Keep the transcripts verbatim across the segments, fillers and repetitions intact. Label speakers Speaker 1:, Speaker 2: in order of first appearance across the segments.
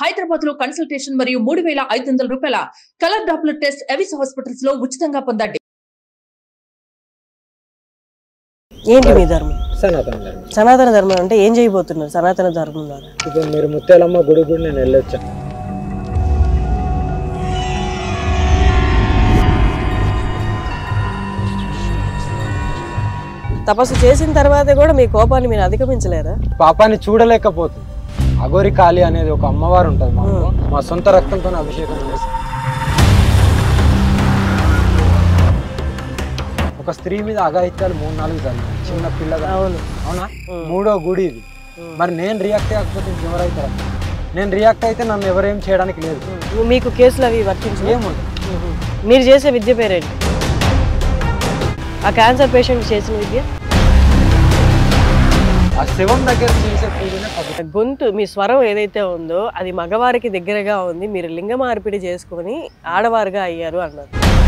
Speaker 1: హైదరాబాద్ లో కన్సల్టేషన్ మరియు మూడు వేల ఐదు వందల రూపాయల colour doppler test AVIS hospitals లో ఉచితంగా పొందండి.
Speaker 2: ఏంటి మీ ధర్మం?
Speaker 3: సనాతన ధర్మం.
Speaker 2: సనాతన ధర్మం అంటే ఏం చేయబోతున్నారు? సనాతన ధర్మం ద్వారా
Speaker 3: ఇప్పుడు మీరు ముత్యాలమ్మ గుడి గుడి నేను వెళ్ళొచ్చాను.
Speaker 2: తపస్సు చేసిన తర్వాత కూడా మీ కోపాన్ని మీరు అధిగమించలేరా?
Speaker 3: పాపాన్ని చూడలేకపోతుంది. అఘోరి కాళి అనేది ఒక అమ్మవారు ఉంటుంది మాకు. మా సొంత రక్తంతో అభిషేకం చేస్తాం. ఒక స్త్రీ మీద అఘాయిత్యాలు మూడు నాలుగు జరిగినాయి చిన్న పిల్లగా.
Speaker 2: అవును
Speaker 3: అవునా? మూడో గుడి ఇది. మరి నేను రియాక్ట్ అయ్యకపోతే ఎవరైతారా? నేను రియాక్ట్ అయితే నన్ను ఎవరేం చేయడానికి లేదు.
Speaker 2: మీకు కేసులు అవి వర్తించు
Speaker 3: ఏముంది?
Speaker 2: మీరు చేసే విద్య పేరేంటి? ఆ క్యాన్సర్ పేషెంట్ చేసిన విద్య
Speaker 3: ఆ శివం దగ్గర చేసే పూజనే పద్ధతి.
Speaker 2: గొంతు మీ స్వరం ఏదైతే ఉందో అది మగవారికి దగ్గరగా ఉంది, మీరు లింగ మార్పిడి చేసుకొని ఆడవారుగా అయ్యారు అన్నారు.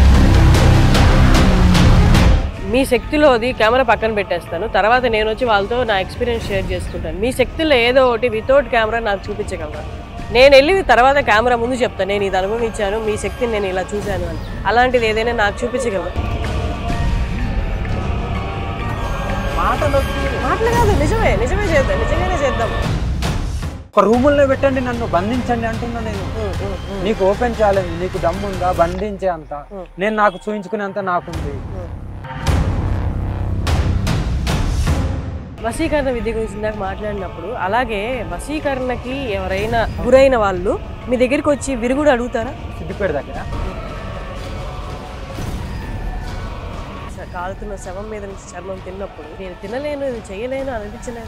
Speaker 2: మీ శక్తిలో అది కెమెరా పక్కన పెట్టేస్తాను, తర్వాత నేను వచ్చి వాళ్ళతో నా ఎక్స్పీరియన్స్ షేర్ చేసుకుంటాను. మీ శక్తిలో ఏదో ఒకటి వితౌట్ కెమెరా నాకు చూపించగలరా? నేను వెళ్ళి తర్వాత కెమెరా ముందు చెప్తాను నేను ఇది అనుభవించాను, మీ శక్తిని నేను ఇలా చూశాను అని. అలాంటిది ఏదైనా నాకు చూపించగలరా?
Speaker 3: మాటలు
Speaker 2: మాటలు కాదు, నిజమే నిజమే చేద్దాం, నిజంగానే చేద్దాం.
Speaker 3: ఒక రూముల్లో పెట్టండి, నన్ను బంధించండి అంటున్నా నేను. నీకు ఓపెన్ ఛాలెంజ్, నీకు దమ్ముందా బంధించే అంత? నేను నాకు చూయించుకునేంత నాకుంది.
Speaker 2: వశీకరణ విద్య గురించి నాకు మాట్లాడినప్పుడు అలాగే వశీకరణకి ఎవరైనా గురైన వాళ్ళు మీ దగ్గరికి వచ్చి విరుగుడు అడుగుతారా?
Speaker 3: సిద్దిపేట దగ్గర
Speaker 2: కాలుతున్న శవం మీద నుంచి చర్మం తిన్నప్పుడు నేను తినలేను, ఇది చేయలేను అనిపించలేదా?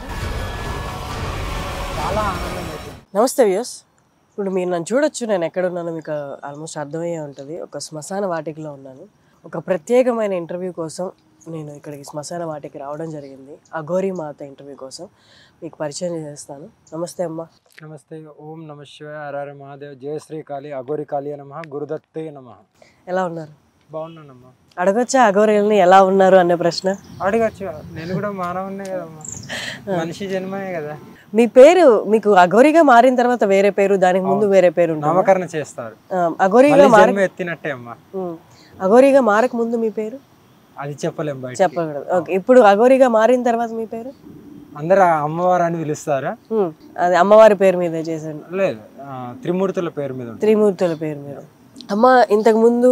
Speaker 3: చాలా ఆనందం అవుతుంది.
Speaker 2: నమస్తే వ్యూస్, ఇప్పుడు మీరు నన్ను చూడొచ్చు, నేను ఎక్కడున్నానో మీకు ఆల్మోస్ట్ అర్థమయ్యే ఉంటుంది. ఒక శ్మశాన వాటికలో ఉన్నాను. ఒక ప్రత్యేకమైన ఇంటర్వ్యూ కోసం నేను ఇక్కడికి శ్మశాన వాటికి రావడం జరిగింది. అఘోరి మాత ఇంటర్వ్యూ కోసం మీకు పరిచయం చేస్తాను. నమస్తే అమ్మ.
Speaker 3: నమస్తే. ఓం నమ శివాయ, హర మహాదేవ్, జయ శ్రీ కాళీ, అఘోరి కాళీ నమః, గురుదత్తే నమః.
Speaker 2: ఎలా ఉన్నారు?
Speaker 3: బాగున్నానమ్మా.
Speaker 2: అడగొచ్చా అఘోరీలని ఎలా ఉన్నారు అనే ప్రశ్న?
Speaker 3: అడగచ్చు, నేను కూడా మానవున్నే కదమ్మా, మనిషి జన్మనే కదా.
Speaker 2: మీ పేరు మీకు అఘోరిగా మారిన తర్వాత వేరే పేరు, దానికి ముందు వేరే పేరు
Speaker 3: నామకరణ చేస్తారు.
Speaker 2: అఘోరిగా
Speaker 3: జన్మ ఎత్తినట్టే అమ్మా.
Speaker 2: అఘోరిగా మారక ముందు మీ పేరు
Speaker 3: అది చెప్పలేం, బయట
Speaker 2: చెప్పకూడదు. ఓకే, ఇప్పుడు అఘోరిగా మారిన తర్వాత మీ పేరు?
Speaker 3: అందరు అమ్మవారు అని పిలుస్తారా?
Speaker 2: అది అమ్మవారి పేరు మీద చేశాను.
Speaker 3: లేదు, త్రిమూర్తుల పేరు మీద.
Speaker 2: త్రిమూర్తుల పేరు మీద. అమ్మ, ఇంతకు ముందు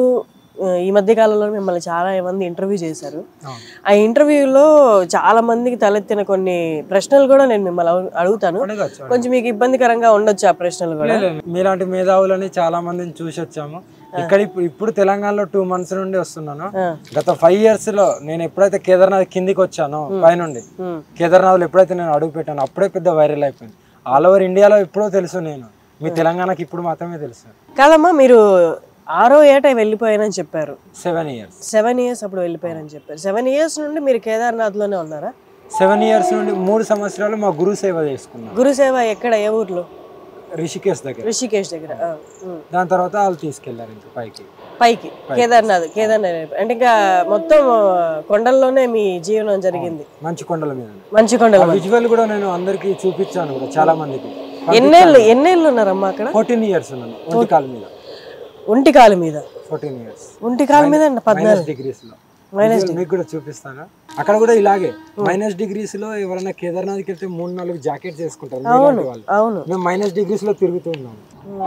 Speaker 2: ఈ మధ్య కాలంలో మిమ్మల్ని చాలా మంది ఇంటర్వ్యూ చేశారు. ఆ ఇంటర్వ్యూలో చాలా మందికి తలెత్తిన కొన్ని ప్రశ్నలు కూడా నేను మిమ్మల్ని అడుగుతాను. కొంచెం మీకు ఇబ్బందికరంగా ఉండొచ్చు ఆ ప్రశ్నలు కూడా.
Speaker 3: మీలాంటి మేధావులని చాలా మందిని చూసి వచ్చాము. ఇక్కడ ఇప్పుడు ఇప్పుడు తెలంగాణలో టూ మంత్స్ నుండి వస్తున్నాను. గత ఫైవ్ ఇయర్స్ లో నేను ఎప్పుడైతే కేదార్నాథ్ కిందికి వచ్చానో పైనుండి, కేదార్నాథ్ లో ఎప్పుడైతే నేను అడుగు పెట్టాను అప్పుడే పెద్ద వైరల్ అయిపోయింది. ఆల్ ఓవర్ ఇండియాలో ఎప్పుడో తెలుసు నేను, మీ తెలంగాణకి ఇప్పుడు మాత్రమే తెలుసు.
Speaker 2: కాదమ్మా, మీరు ఆరో ఏట వెళ్ళిపోయానని చెప్పారు.
Speaker 3: సెవెన్ ఇయర్స్
Speaker 2: సెవెన్ ఇయర్స్ అప్పుడు వెళ్ళిపోయానని చెప్పారు. సెవెన్ ఇయర్స్ నుండి మీరు కేదార్నాథ్ లోనే ఉన్నారా?
Speaker 3: సెవెన్ ఇయర్స్ నుండి మూడు సంవత్సరాలు మా గురు సేవ చేసుకున్నాం.
Speaker 2: గురు సేవ ఎక్కడ, ఏ ఊర్లో?
Speaker 3: రిషికేష్ దగ్గర.
Speaker 2: రిషికేష్ దగ్గర.
Speaker 3: దాని తర్వాత వాళ్ళు తీసుకెళ్లారు ఇంకా పైకి
Speaker 2: పైకి కేదార్నాథ్. కేదార్నాథ్ అంటే ఇంకా మొత్తం కొండల్లోనే మీ జీవనం జరిగింది.
Speaker 3: మంచి కొండల మీద.
Speaker 2: మంచి కొండల
Speaker 3: విజువల్ కూడా నేను అందరికి చూపించాను కూడా చాలా మందికి.
Speaker 2: ఎన్నేళ్ళు ఎన్నేళ్ళు ఉన్నారమ్మా అక్కడ?
Speaker 3: ఫోర్టీన్ ఇయర్స్ ఉన్నాను ఒంటి కాలు మీద.
Speaker 2: ఒంటి కాలు మీద
Speaker 3: ఫోర్టీన్ ఇయర్స్
Speaker 2: ఒంటి కాలు మీద పద్నాలుగు
Speaker 3: డిగ్రీస్ లో. మీకు కూడా చూపిస్తాను. అక్కడ కూడా ఇలాగే మైనస్ డిగ్రీస్ లో ఎవరైనా కేదార్నాథ్కి వెళ్తే మూడు నాలుగు జాకెట్స్ వేసుకుంటారు.
Speaker 2: అవును,
Speaker 3: మేము మైనస్ డిగ్రీస్ లో తిరుగుతూ ఉన్నాము.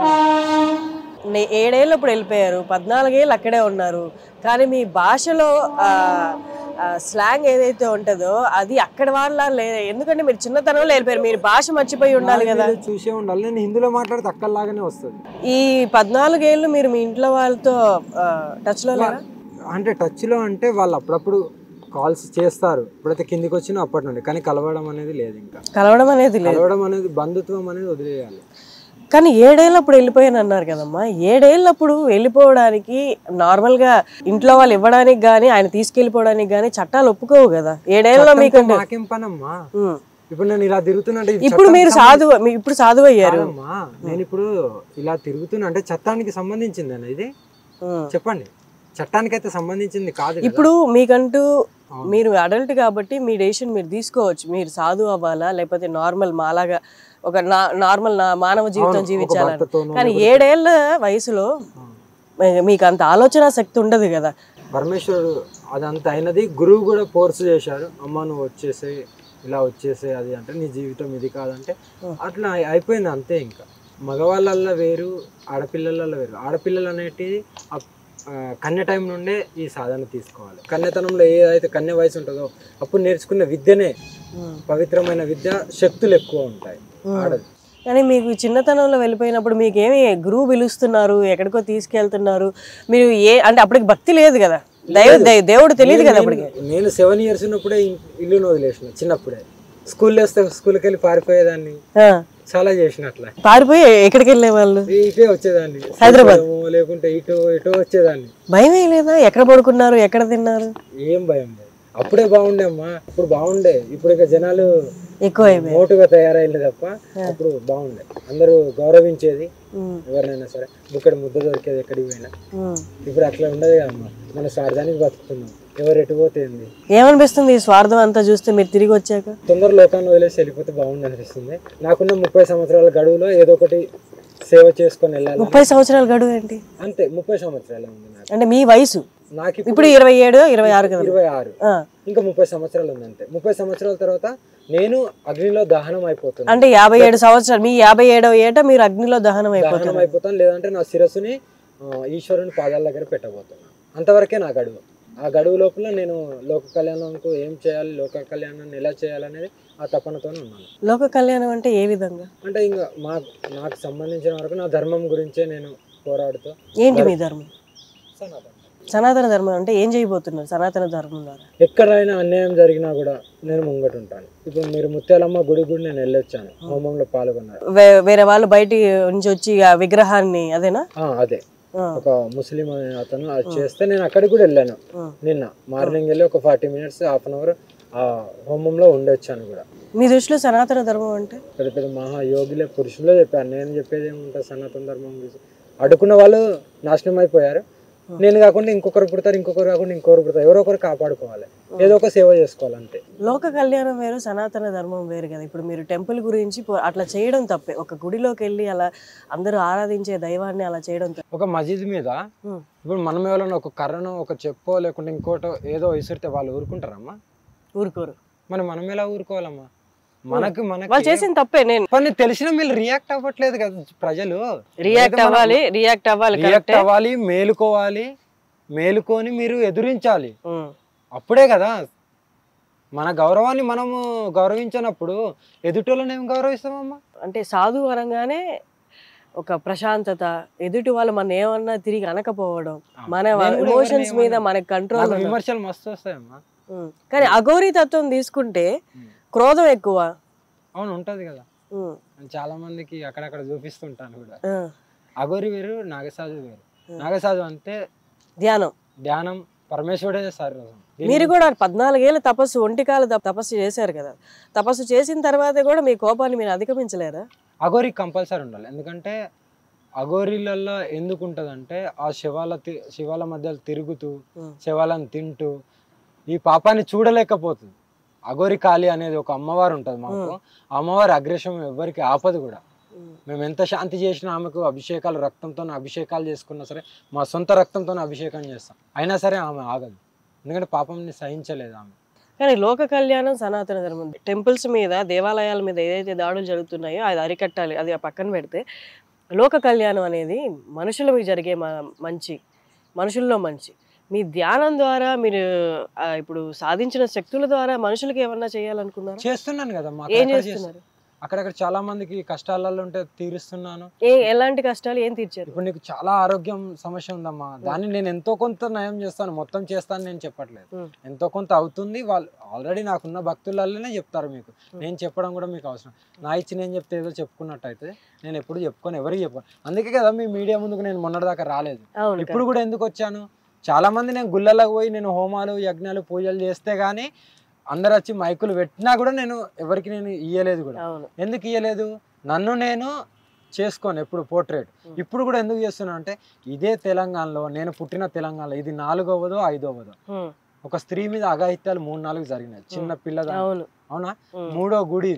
Speaker 2: ఏడేళ్ళు అప్పుడు వెళ్ళిపోయారు, పద్నాలుగేళ్ళు అక్కడే ఉన్నారు. కానీ మీ భాషలో స్లాంగ్ ఏదైతే ఉంటుందో అది అక్కడ వాళ్ళ లేదు. ఎందుకంటే మీరు చిన్నతనంలో వెళ్ళిపోయారు, మీరు భాష మర్చిపోయి ఉండాలి కదా.
Speaker 3: చూసే ఉండాలి. నేను హిందీలో మాట్లాడితే అక్కడలాగానే వస్తుంది.
Speaker 2: ఈ పద్నాలుగేళ్ళు మీరు మీ ఇంట్లో వాళ్ళతో టచ్ లో లేరా?
Speaker 3: అంటే టచ్ లో అంటే వాళ్ళు అప్పుడప్పుడు కాల్స్ చేస్తారు, ఇప్పుడైతే కిందికి వచ్చినా అప్పటి నుండి. కానీ కలవడం అనేది లేదు. ఇంకా
Speaker 2: కలవడం అనేది లేదు.
Speaker 3: కలవడం అనేది బంధుత్వం అనేది వదిలేయాలి.
Speaker 2: కానీ ఏడేళ్ళప్పుడు వెళ్ళిపోయాను అన్నారు కదమ్మా, ఏడేళ్ళప్పుడు వెళ్ళిపోవడానికి నార్మల్ గా ఇంట్లో వాళ్ళు ఇవ్వడానికి గానీ ఆయన తీసుకెళ్లిపోవడానికి గానీ చట్టాలు ఒప్పుకోవు కదా. ఏడేళ్ళలో మీకు
Speaker 3: నాకేం పనమ్మా? ఇప్పుడు నేను ఇలా తిరుగుతున్నా,
Speaker 2: ఇప్పుడు మీరు సాధువు, ఇప్పుడు సాధువు అయ్యారు.
Speaker 3: నేను ఇప్పుడు ఇలా తిరుగుతున్నా అంటే చట్టానికి సంబంధించింది అన్న ఇది? చెప్పండి. చట్టానికి అయితే సంబంధించింది కాదు.
Speaker 2: ఇప్పుడు మీకంటూ మీరు అడల్ట్ కాబట్టి మీ డెసిషన్ మీరు తీసుకోవచ్చు. మీరు సాధువు అవ్వాలా లేకపోతే నార్మల్ మాలాగా ఒక నార్మల్ మానవ జీవితం జీవించాలని. కానీ ఏడేళ్ల వయసులో మీకు అంత ఆలోచన శక్తి ఉండదు కదా.
Speaker 3: పరమేశ్వరుడు అదంతా అయినది గురువు కూడా ఫోర్స్ చేశారు, అమ్మ నువ్వు వచ్చేసే ఇలా వచ్చేసే అది అంటే నీ జీవితం ఇది కాదంటే అట్లా అయిపోయింది అంతే. ఇంకా మగవాళ్ళల్లో వేరు ఆడపిల్లలలో వేరు. ఆడపిల్లలు అనేటివి కన్య టైం నుండే ఈ సాధన తీసుకోవాలి. కన్యతనంలో ఏదైతే కన్య వయసు ఉంటుందో అప్పుడు నేర్చుకున్న విద్యనే పవిత్రమైన విద్య, శక్తులు ఎక్కువ ఉంటాయి ఆడది.
Speaker 2: కానీ మీకు చిన్నతనంలో వెళ్ళిపోయినప్పుడు మీకు ఏమి గురువు పిలుస్తున్నారు, ఎక్కడికో తీసుకెళ్తున్నారు, మీరు ఏ అంటే అప్పటికి భక్తి లేదు కదా, దైవ దేవుడు తెలియదు కదా అప్పటికి.
Speaker 3: నేను సెవెన్ ఇయర్స్ ఉన్నప్పుడే ఇల్లును వదిలేసిన, చిన్నప్పుడే స్కూల్ వేస్తే స్కూల్కి వెళ్ళి పారిపోయేదాన్ని, చాలా చేసిన. అట్లా
Speaker 2: పారిపోయి ఎక్కడికి వెళ్ళే వాళ్ళు?
Speaker 3: ఇటే వచ్చేదాన్ని,
Speaker 2: హైదరాబాద్
Speaker 3: లేకుంటే ఇటు ఇటు వచ్చేదాన్ని.
Speaker 2: భయం ఏం లేదా? ఎక్కడ పడుకున్నారు, ఎక్కడ తిన్నారు?
Speaker 3: ఏం భయం లేదు. అప్పుడే బాగుండే అమ్మా, అప్పుడు బాగుండే. ఇప్పుడు ఇక జనాలు
Speaker 2: ఎక్కువ
Speaker 3: మోటుగా తయారైంది తప్ప అప్పుడు బాగుండే. అందరూ గౌరవించేది ఎవరినైనా సరే, ఇక్కడ ముద్ద దొరికేది ఎక్కడికి పోయినా. ఇప్పుడు అట్లా ఉండదు కదమ్మా, మన స్వార్థానికి బతుకుతున్నాం. ఎవరు ఎటు పోతుంది
Speaker 2: ఏమనిపిస్తుంది ఈ స్వార్థం అంతా చూస్తే మీరు తిరిగి వచ్చాక?
Speaker 3: తొందర లోకాన్ని వదిలేసి వెళ్ళిపోతే బాగుంది అనిపిస్తుంది. నాకున్న ముప్పై సంవత్సరాల గడువులో ఏదో ఒకటి సేవ చేసుకొని వెళ్ళాలి.
Speaker 2: ముప్పై సంవత్సరాల గడువు ఏంటి?
Speaker 3: అంతే, ముప్పై సంవత్సరాలు ఉంది నాకు.
Speaker 2: అంటే మీ వయసు
Speaker 3: నాకు
Speaker 2: ఇప్పుడు ఇరవై ఏడు ఇరవై ఆరు కదా?
Speaker 3: ఇరవై ఆరు ఇంకా ముప్పై సంవత్సరాలు ఉంది అంతే. ముప్పై సంవత్సరాల తర్వాత నేను అగ్నిలో దహనం అయిపోతాను.
Speaker 2: అంటే యాభై ఏడు సంవత్సరాలు, మీ యాభై ఏడవ ఏట మీరు అగ్నిలో దహనం
Speaker 3: దహనం అయిపోతాను. లేదంటే నా శిరస్సుని ఈశ్వరుని పాదాల దగ్గర పెట్టబోతున్నాను. అంతవరకే నా గడువు. ఆ గడువు లోపల నేను లోక కళ్యాణంకు ఏం చేయాలి, లోక కళ్యాణాన్ని ఎలా చేయాలనేది ఆ తపనతోనే ఉన్నాను.
Speaker 2: లోక కళ్యాణం అంటే ఏ విధంగా?
Speaker 3: అంటే ఇంకా మా నాకు సంబంధించిన వరకు నా ధర్మం గురించే నేను పోరాడుతూ.
Speaker 2: ఏంటి మీ ధర్మం? సనాతన ధర్మం అంటే ఏం చేయబోతున్నారు సనాతన ధర్మం ద్వారా?
Speaker 3: ఎక్కడైనా అన్యాయం జరిగినా కూడా నేను ముంగట ఉంటాను. ఇప్పుడు మీరు ముత్యాలమ్మ గుడి గుడి నేను వెళ్ళొచ్చాను, హోమంలో పాల్గొన్నారు.
Speaker 2: వేరే వాళ్ళు బయట నుంచి వచ్చి ఆ విగ్రహాన్ని అదేనా?
Speaker 3: అదే, ఒక ముస్లిం అతను అది చేస్తే నేను అక్కడికి కూడా వెళ్ళాను. నిన్న మార్నింగ్ వెళ్ళి ఒక forty minutes half an hour ఆ హోమంలో ఉండొచ్చాను కూడా.
Speaker 2: మీ దృష్టిలో సనాతన ధర్మం అంటే?
Speaker 3: పెద్ద పెద్ద మహాయోగులే పురుషులే చెప్పాను. నేను చెప్పేది ఏముంటుంది సనాతన ధర్మం గురించి? అడుకున్న వాళ్ళు నాశనం అయిపోయారు. నేను కాకుండా ఇంకొకరు పుడతారు, ఇంకొకరు కాకుండా ఇంకొకరు పుడతారు. ఎవరో ఒకరు కాపాడుకోవాలి, ఏదో ఒక సేవ చేసుకోవాలి అంతే.
Speaker 2: లోక కళ్యాణం వేరు, సనాతన ధర్మం వేరు కదా. ఇప్పుడు మీరు టెంపుల్ గురించి అట్లా చేయడం తప్పే. ఒక గుడిలోకి వెళ్ళి అలా అందరూ ఆరాధించే దైవాన్ని అలా చేయడం తప్పే.
Speaker 3: ఒక మసీద్ మీద ఇప్పుడు మనం ఎవరైనా ఒక కర్రను ఒక చెప్పో లేకుంటే ఇంకోటో ఏదో విసిరితే వాళ్ళు ఊరుకుంటారమ్మా?
Speaker 2: ఊరుకోరు.
Speaker 3: మరి మనం ఎలా ఊరుకోవాలమ్మా? మనకు మనకు
Speaker 2: వాళ్ళు చేసిన తప్పే. నేను
Speaker 3: కొన్ని తెలిసిన మీరు రియాక్ట్ అవ్వట్లేదు కదా ప్రజలు.
Speaker 2: రియాక్ట్ అవ్వాలి, రియాక్ట్ అవ్వాలి,
Speaker 3: రియాక్ట్ అవ్వాలి, మేలుకోవాలి. మేలుకొని మీరు ఎదురించాలి. అప్పుడే కదా మన గౌరవాన్ని మనము గౌరవించినప్పుడు ఎదుటోళ్ళని ఏం గౌరవిస్తామమ్మా?
Speaker 2: అంటే సాధు వరంగానే ఒక ప్రశాంతత, ఎదుటి వాళ్ళు మన ఏమన్నా తిరిగి అనకపోవడం, మన ఎమోషన్స్ మీద మనకి కంట్రోల్.
Speaker 3: విమర్శలు మస్తు వస్తాయమ్మా.
Speaker 2: కానీ అఘోరీ తత్వం తీసుకుంటే క్రోధం ఎక్కువ.
Speaker 3: అవును, ఉంటది కదా. చాలా మందికి అక్కడక్కడ చూపిస్తుంటాను కూడా. అఘోరి వేరు, నాగసాధు వేరు. నాగసాధు అంటే
Speaker 2: ధ్యానం,
Speaker 3: ధ్యానం పరమేశ్వరుడే చేస్తారు.
Speaker 2: మీరు కూడా పద్నాలుగేళ్ళ తపస్సు, ఒంటికాల తపస్సు చేశారు కదా. తపస్సు చేసిన తర్వాత కూడా మీ కోపాన్ని మీరు అధిగమించలేరా?
Speaker 3: అఘోరి కంపల్సరీ ఉండాలి. ఎందుకంటే అఘోరీలలో ఎందుకు ఉంటదంటే ఆ శివాల శివాల మధ్యలో తిరుగుతూ శివాలను తింటూ ఈ పాపాన్ని చూడలేకపోతుంది. అఘోరి కాళి అనేది ఒక అమ్మవారు ఉంటుంది మాకు. అమ్మవారి అగ్రేషం ఎవరికి ఆపదు కూడా. మేము ఎంత శాంతి చేసినా ఆమెకు అభిషేకాలు, రక్తంతో అభిషేకాలు చేసుకున్నా సరే, మా సొంత రక్తంతో అభిషేకం చేస్తాం, అయినా సరే ఆమె ఆగదు. ఎందుకంటే పాపంని సహించలేదు ఆమె.
Speaker 2: కానీ లోక కళ్యాణం సనాతన ధర్మం. టెంపుల్స్ మీద, దేవాలయాల మీద ఏదైతే దాడులు జరుగుతున్నాయో అది అరికట్టాలి, అది పక్కన పెడితే లోక కళ్యాణం అనేది మనుషుల మీద జరిగే మంచి, మనుషుల్లో మంచి. మీ ధ్యానం ద్వారా మీరు ఇప్పుడు సాధించిన శక్తుల ద్వారా మనుషులకి ఏమన్నా చేయాలనుకున్నారు?
Speaker 3: చేస్తున్నాను కదా.
Speaker 2: ఏం చేస్తున్నారు?
Speaker 3: అక్కడక్కడ చాలా మందికి కష్టాలలో ఉంటే తీరుస్తున్నాను.
Speaker 2: ఏ ఎలాంటి కష్టాలు ఏం తీర్చారు?
Speaker 3: ఇప్పుడు నీకు చాలా ఆరోగ్యం సమస్య ఉందమ్మా, దాన్ని నేను ఎంతో కొంత నయం చేస్తాను, మొత్తం చేస్తాను నేను చెప్పట్లేదు. ఎంతో కొంత అవుతుంది. వాళ్ళు ఆల్రెడీ నాకున్న భక్తులలోనే చెప్తారు మీకు. నేను చెప్పడం కూడా మీకు అవసరం. నా ఇచ్చి నేను చెప్తే ఏదో చెప్పుకున్నట్టయితే నేను ఎప్పుడు చెప్పుకొని ఎవరికి చెప్పాను. అందుకే కదా మీ మీడియా ముందుకు నేను మొన్నటిదాకా రాలేదు. ఇప్పుడు కూడా ఎందుకు వచ్చాను? చాలా మంది నేను గుళ్ళలకు పోయి నేను హోమాలు, యజ్ఞాలు, పూజలు చేస్తే గానీ అందరు వచ్చి మైకులు పెట్టినా కూడా నేను ఎవరికి నేను ఇయ్యలేదు కూడా. ఎందుకు ఇయ్యలేదు? నన్ను నేను చేసుకోను ఎప్పుడు పోర్ట్రేట్. ఇప్పుడు కూడా ఎందుకు చేస్తున్నాను అంటే ఇదే తెలంగాణలో, నేను పుట్టిన తెలంగాణలో ఇది నాలుగవదో ఐదవదో ఒక స్త్రీ మీద అఘాయిత్యాలు మూడు నాలుగు జరిగినాయి. చిన్న పిల్ల, అవునా? మూడో గుడి ఇది.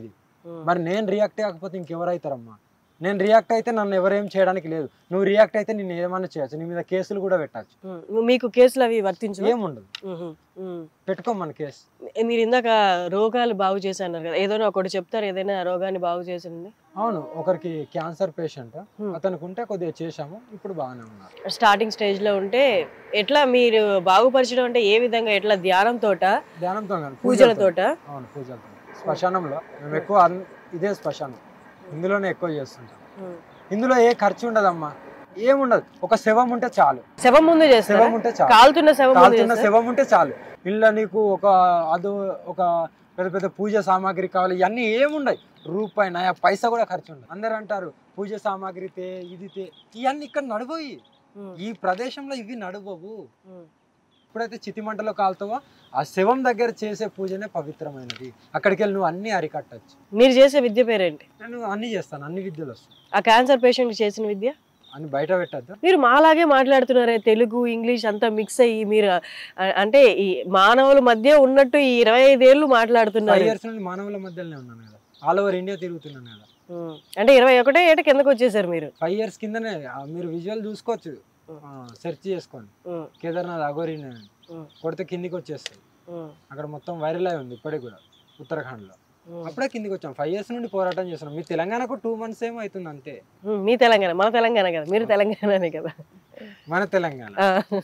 Speaker 3: మరి నేను రియాక్ట్ కాకపోతే ఇంకెవరైతారమ్మా? నేను రియాక్ట్ అయితే నన్ను ఎవరేం చేయడానికి లేదు, నువ్వు రియాక్ట్ అయితే నేను ఏమన్నా చేయొచ్చు, నీ మీద కేసులు కూడా పెట్టచ్చు.
Speaker 2: మీకు కేసులు అవి వర్తించు?
Speaker 3: ఏముండదు, పెట్టుకోమని కేసు.
Speaker 2: మీరు ఇందాక రోగాలు బాగు చేసి అన్నారు కదా, ఏదైనా ఒకటి చెప్తారు, ఏదైనా రోగాన్ని బాగు చేసింది?
Speaker 3: అవును, ఒకరికి క్యాన్సర్ పేషెంట్, అతనికి ఉంటే కొద్దిగా చేశాము, ఇప్పుడు బాగానే ఉన్నారు.
Speaker 2: స్టార్టింగ్ స్టేజ్ లో ఉంటే ఎట్లా మీరు బాగుపరచడం అంటే ఏ విధంగా, ఎట్లా ధ్యానంతో? ధ్యానంతో, పూజలతోట? అవును,
Speaker 3: పూజలతో. శ్మశానంలో మేము ఎక్కువ ఇదే శ్మశానం, ఇందులోనే ఎక్కువ చేస్తుంటాం. ఇందులో ఏ ఖర్చు ఉండదమ్మా, ఏముండదు, ఒక శవం ఉంటే చాలు.
Speaker 2: శవం ముందు చేస్తారు, శవం ఉంటే చాలు, కాలుతున్న శవం
Speaker 3: కాలుతున్న శవం ఉంటే చాలు. ఇంట్లో నీకు ఒక అదో ఒక పెద్ద పెద్ద పూజ సామాగ్రి కావాలి, ఇవన్నీ ఏముండవు, రూపాయి నయా పైసా కూడా ఖర్చు ఉండదు. అందరు అంటారు పూజ సామాగ్రి తే ఇది తే, ఇవన్నీ ఇక్కడ నడువయి, ఈ ప్రదేశంలో ఇవి నడువవు. ఎప్పుడైతే చితిమంటలో కాలుతావో ఆ శవం దగ్గర చేసే పూజనే పవిత్రమైనది, అక్కడికి వెళ్ళి నువ్వు అన్ని అరికట్టచ్చు.
Speaker 2: మీరు చేసే విద్య పేరేంటి?
Speaker 3: నేను అన్ని చేస్తాను, అన్ని విద్యలు వస్తాయి.
Speaker 2: ఆ క్యాన్సర్ పేషెంట్ చేసిన విద్య
Speaker 3: అని బయట పెట్టద్దు.
Speaker 2: మీరు మాలాగే మాట్లాడుతున్నారే, తెలుగు ఇంగ్లీష్ అంతా మిక్స్ అయ్యి, మీరు అంటే ఈ మానవుల మధ్య ఉన్నట్టు ఈ ఇరవై ఐదేళ్ళు మాట్లాడుతున్నారు.
Speaker 3: ఇయర్స్ నుండి మానవుల మధ్యలోనే ఉన్నాను కదా, ఆల్ ఓవర్ ఇండియా తిరుగుతున్నాను కదా.
Speaker 2: అంటే ఇరవై ఒకటే ఏట కిందకు వచ్చేసారు మీరు.
Speaker 3: ఫైవ్ ఇయర్స్ కిందనే మీరు విజువల్ చూసుకోవచ్చు, సెర్చ్ చేసుకోండి, కేదార్నాథ్ అఘోరి కొడితే కిందికి వచ్చేస్తాయి. అక్కడ మొత్తం వైరల్ అయి ఉంది ఇప్పటికి కూడా, ఉత్తరాఖండ్ లో. అప్పుడే కిందికి వచ్చాం, ఫైవ్ ఇయర్స్ నుండి పోరాటం చేస్తున్నాం. మీ తెలంగాణకు టూ మంత్స్ ఏమో అవుతుంది అంతే.
Speaker 2: మీ తెలంగాణ, మన తెలంగాణ కదా, మీరు తెలంగాణనే కదా.
Speaker 3: మన తెలంగాణ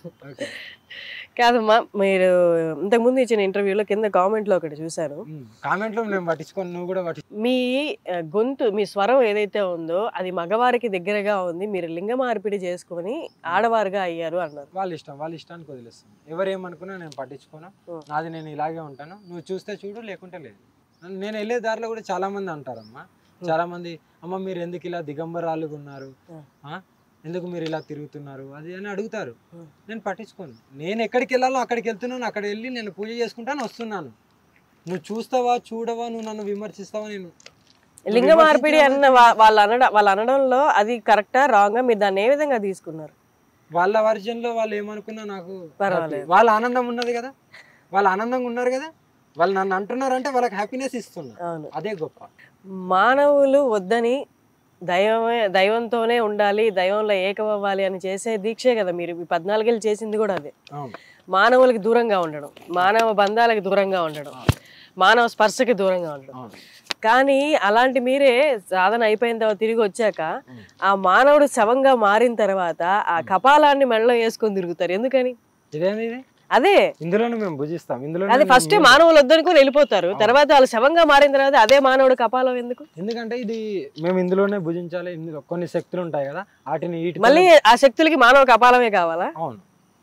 Speaker 2: కాదమ్మా, మీరు ఇంతకుముందు ఇచ్చిన ఇంటర్వ్యూలో కింద కామెంట్లో ఒకటి చూశాను.
Speaker 3: కామెంట్లో నేను పట్టించుకొని నువ్వు కూడా పట్టి,
Speaker 2: మీ గొంతు, మీ స్వరం ఏదైతే ఉందో అది మగవారికి దగ్గరగా ఉంది, మీరు లింగ మార్పిడి చేసుకొని ఆడవారుగా అయ్యారు అన్నారు.
Speaker 3: వాళ్ళ ఇష్టం, వాళ్ళ ఇష్టానికి వదిలేస్తాను. ఎవరేమనుకున్నా నేను పట్టించుకోను, నాది నేను ఇలాగే ఉంటాను. నువ్వు చూస్తే చూడు, లేకుంటే లేదు. నేను వెళ్ళే దారిలో కూడా చాలా మంది అంటారమ్మా, చాలా మంది, అమ్మ మీరు ఎందుకు ఇలా దిగంబరాలుగా ఉన్నారు, ఎందుకు మీరు ఇలా తిరుగుతున్నారు అది అని అడుగుతారు. నేను పట్టించుకోను, నేను ఎక్కడికి వెళ్ళాలో అక్కడికి వెళ్తున్నాను, అక్కడ వెళ్ళి నేను పూజ చేసుకుంటాను వస్తున్నాను. నువ్వు చూస్తావా చూడవా, నువ్వు నన్ను విమర్శిస్తావా? నేను
Speaker 2: లింగ మార్పిడి అన్న వాళ్ళు అనడం వాళ్ళు అనడంలో అది కరెక్టా రాంగా, మీరు దాన్ని ఏ విధంగా తీసుకున్నారు?
Speaker 3: వాళ్ళ వర్జన్ లో వాళ్ళు ఏమనుకున్నా నాకు పర్వాలేదు, వాళ్ళ ఆనందం ఉన్నది కదా, వాళ్ళు ఆనందంగా ఉన్నారు కదా, వాళ్ళు నన్ను అంటున్నారంటే వాళ్ళకి హ్యాపీనెస్ ఇస్తున్నారు, అదే గొప్ప.
Speaker 2: మానవులు వద్దని దైవమే దైవంతోనే ఉండాలి, దైవంలో ఏకమవ్వాలి అని చేసే దీక్షే కదా మీరు పద్నాలుగేళ్ళు చేసింది కూడా అదే. మానవులకి దూరంగా ఉండడం, మానవ బంధాలకు దూరంగా ఉండడం, మానవ స్పర్శకి దూరంగా ఉండడం. కానీ అలాంటి మీరే సాధన అయిపోయిన తర్వాత తిరిగి వచ్చాక ఆ మానవుడు శవంగా మారిన తర్వాత ఆ కపాలాన్ని మెడలో వేసుకొని తిరుగుతారు, ఎందుకని? అదే
Speaker 3: ఇందులోనే మేము భుజిస్తాం, ఇందులో
Speaker 2: అదే ఫస్ట్ మానవులు వద్దనుకుని వెళ్ళిపోతారు, తర్వాత వాళ్ళు శవంగా మారిన తర్వాత అదే మానవుడు కపాలం ఎందుకు?
Speaker 3: ఎందుకంటే ఇది మేము ఇందులోనే భుజించాలి, ఇందులో కొన్ని శక్తులు ఉంటాయి కదా, వాటిని
Speaker 2: మళ్ళీ ఆ శక్తులకి మానవ కపాలమే కావాలా?
Speaker 3: అవును,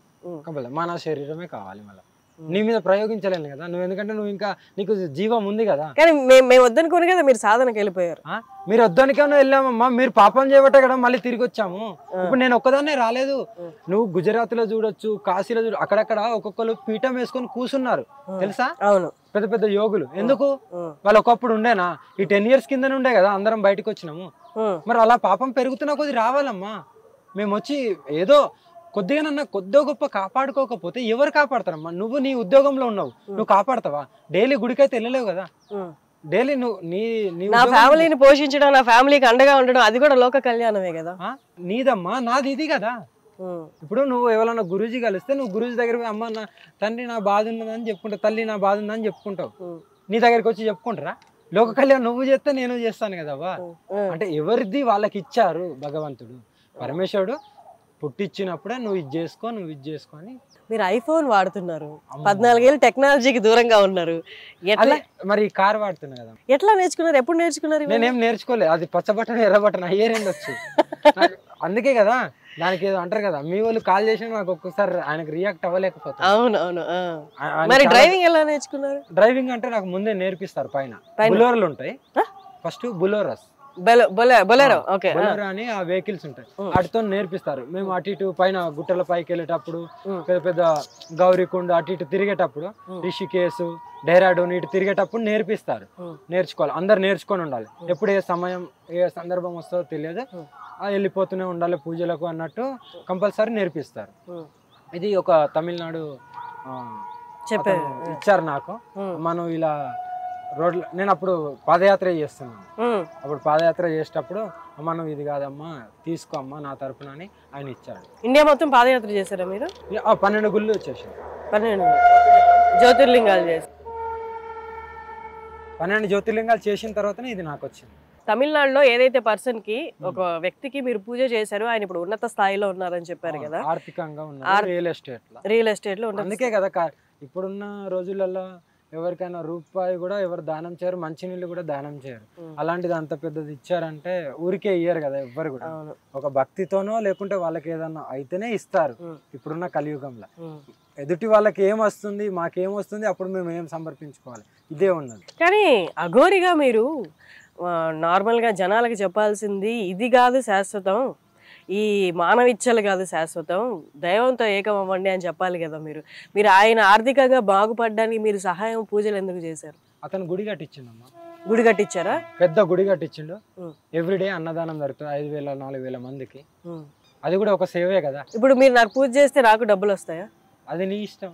Speaker 3: మానవ శరీరమే కావాలి, మళ్ళీ నీ మీద ప్రయోగించలేను కదా నువ్వు, ఎందుకంటే నువ్వు ఇంకా నీకు జీవం ఉంది కదా.
Speaker 2: కానీ మేము వద్దనుకోని కదా మీరు సాధనకి వెళ్ళిపోయారు.
Speaker 3: మీరు వద్దనికైనా వెళ్ళామమ్మా, మీరు పాపం చేయబట్టే కదా మళ్ళీ తిరిగి వచ్చాము. ఇప్పుడు నేను ఒక్కదాన్నే రాలేదు, నువ్వు గుజరాత్ లో చూడొచ్చు, కాశీలో చూడ, అక్కడక్కడ ఒక్కొక్కరు పీఠం వేసుకొని కూర్చున్నారు తెలుసా.
Speaker 2: అవును,
Speaker 3: పెద్ద పెద్ద యోగులు. ఎందుకు? వాళ్ళు ఒకప్పుడు ఉండేనా? ఈ టెన్ ఇయర్స్ కిందనే ఉండే కదా అందరం బయటకు వచ్చినాము. మరి అలా పాపం పెరుగుతున్నా కొద్ది రావాలమ్మా. మేము వచ్చి ఏదో కొద్దిగానన్నా కొద్దిగా గొప్ప కాపాడుకోకపోతే ఎవరు కాపాడతారమ్మా? నువ్వు నీ ఉద్యోగంలో ఉన్నావు, నువ్వు కాపాడతావా? డైలీ గుడికైతే వెళ్ళలేవు కదా, డైలీ నువ్వు నీ
Speaker 2: నా ఫ్యామిలీని పోషించడం, నా ఫ్యామిలీకి అండగా ఉండడం, అది కూడా లోక కళ్యాణమే కదా.
Speaker 3: నీదమ్మా, నాది ఇది కదా. ఇప్పుడు నువ్వు ఎవరన్నా గురూజీ కలిస్తే నువ్వు గురూజీ దగ్గర పోయి అమ్మ నా తండ్రి నా బాధ ఉన్నదని చెప్పుకుంటావు, తల్లి నా బాధ ఉందని చెప్పుకుంటావు. నీ దగ్గరికి వచ్చి చెప్పుకుంటారా? లోక కళ్యాణం నువ్వు చేస్తే నేను చేస్తాను కదవ్వా. అంటే ఎవరిది వాళ్ళకి ఇచ్చారు భగవంతుడు, పరమేశ్వరుడు పుట్టించినప్పుడే నువ్వు ఇది చేసుకో, నువ్వు ఇది చేసుకో అని.
Speaker 2: మీరు ఐఫోన్ వాడుతున్నారు, పద్నాలుగేళ్ళు టెక్నాలజీకి దూరంగా ఉన్నారు, ఎట్లా
Speaker 3: మరి కార్ వాడుతున్నా కదా.
Speaker 2: ఎట్లా నేర్చుకున్నారు? ఎప్పుడు నేర్చుకున్నారు?
Speaker 3: నేనేం నేర్చుకోలేదు, అది పచ్చ బటన్ ఎర్ర బటన్ అయ్యే రెండు వచ్చు. అందుకే కదా దానికి ఏదో అంటారు కదా, మీ వాళ్ళు కాల్ చేసిన నాకు ఒక్కసారి ఆయనకు రియాక్ట్ అవ్వలేకపోతే.
Speaker 2: అవును అవును. మరి డ్రైవింగ్ ఎలా నేర్చుకున్నారు?
Speaker 3: డ్రైవింగ్ అంటే నాకు ముందే నేర్పిస్తారు, పైన బులోరాలు ఉంటాయి, ఫస్ట్ బులోరస్
Speaker 2: బొలెరో
Speaker 3: అని ఆ వెహికల్స్ ఉంటాయి, వాటితో నేర్పిస్తారు. మేము అటు ఇటు పైన గుట్టల పైకి వెళ్ళేటప్పుడు, పెద్ద పెద్ద గౌరీకుండ అటు ఇటు తిరిగేటప్పుడు, రిషికేశ్ డెహ్రాడూన్ ఇటు తిరిగేటప్పుడు నేర్పిస్తారు. నేర్చుకోవాలి, అందరు నేర్చుకొని ఉండాలి. ఎప్పుడు ఏ సమయం ఏ సందర్భం వస్తుందో తెలియదు, వెళ్ళిపోతూనే ఉండాలి పూజలకు అన్నట్టు కంపల్సరీ నేర్పిస్తారు. ఇది ఒక తమిళనాడు చెప్పారు, ఇచ్చారు నాకు. మనం ఇలా రోడ్ల నేను అప్పుడు పాదయాత్ర చేస్తున్నాను. అప్పుడు పాదయాత్ర చేసేటప్పుడు అమ్మ నువ్వు ఇది కాదమ్మా తీసుకో అమ్మా నా తరపున అని ఆయన ఇచ్చాడు.
Speaker 2: ఇండియా మొత్తం పాదయాత్ర చేశారా మీరు?
Speaker 3: పన్నెండు గుళ్ళు వచ్చేసారు.
Speaker 2: పన్నెండు జ్యోతిర్లింగాలు చేసి
Speaker 3: పన్నెండు జ్యోతిర్లింగాలు చేసిన తర్వాతనే ఇది నాకు వచ్చింది.
Speaker 2: తమిళనాడులో ఏదైతే పర్సన్ కి ఒక వ్యక్తికి మీరు పూజ చేశారు, ఆయన ఇప్పుడు ఉన్నత స్థాయిలో ఉన్నారని చెప్పారు కదా,
Speaker 3: ఆర్థికంగా ఉన్నారు, రియల్ ఎస్టేట్ లో
Speaker 2: రియల్ ఎస్టేట్ లో
Speaker 3: అందుకే కదా ఇప్పుడున్న రోజులలో ఎవరికైనా రూపాయి కూడా ఎవరు దానం చేయరు, మంచినీళ్ళు కూడా దానం చేయరు. అలాంటిది అంత పెద్దది ఇచ్చారంటే ఊరికే ఇయ్యరు కదా ఎవ్వరు కూడా. ఒక భక్తితోనో లేకుంటే వాళ్ళకి ఏదన్నా అయితేనే ఇస్తారు. ఇప్పుడున్న కలియుగంలో ఎదుటి వాళ్ళకి ఏం వస్తుంది మాకేం వస్తుంది అప్పుడు మేము ఏం సమర్పించుకోవాలి, ఇదే ఉన్నది.
Speaker 2: కానీ అఘోరిగా మీరు నార్మల్గా జనాలకి చెప్పాల్సింది ఇది కాదు శాశ్వతం, ఈ మానవిచ్చలు కాదు శాశ్వతం, దైవంతో ఏకం అవ్వండి అని చెప్పాలి కదా మీరు. మీరు ఆయన ఆర్థికంగా బాగుపడడానికి మీరు సహాయం పూజలు ఎందుకు చేశారు?
Speaker 3: అతను గుడి కట్టించిండమ్మా.
Speaker 2: గుడి కట్టించారా?
Speaker 3: పెద్ద గుడి కట్టించిండు. ఎవ్రీడే అన్నదానం జరుగుతుంది ఐదు వేల నాలుగు వేల మందికి. అది కూడా ఒక సేవే కదా.
Speaker 2: ఇప్పుడు మీరు నాకు పూజ చేస్తే నాకు డబ్బులు వస్తాయా?
Speaker 3: అది నీ ఇష్టం.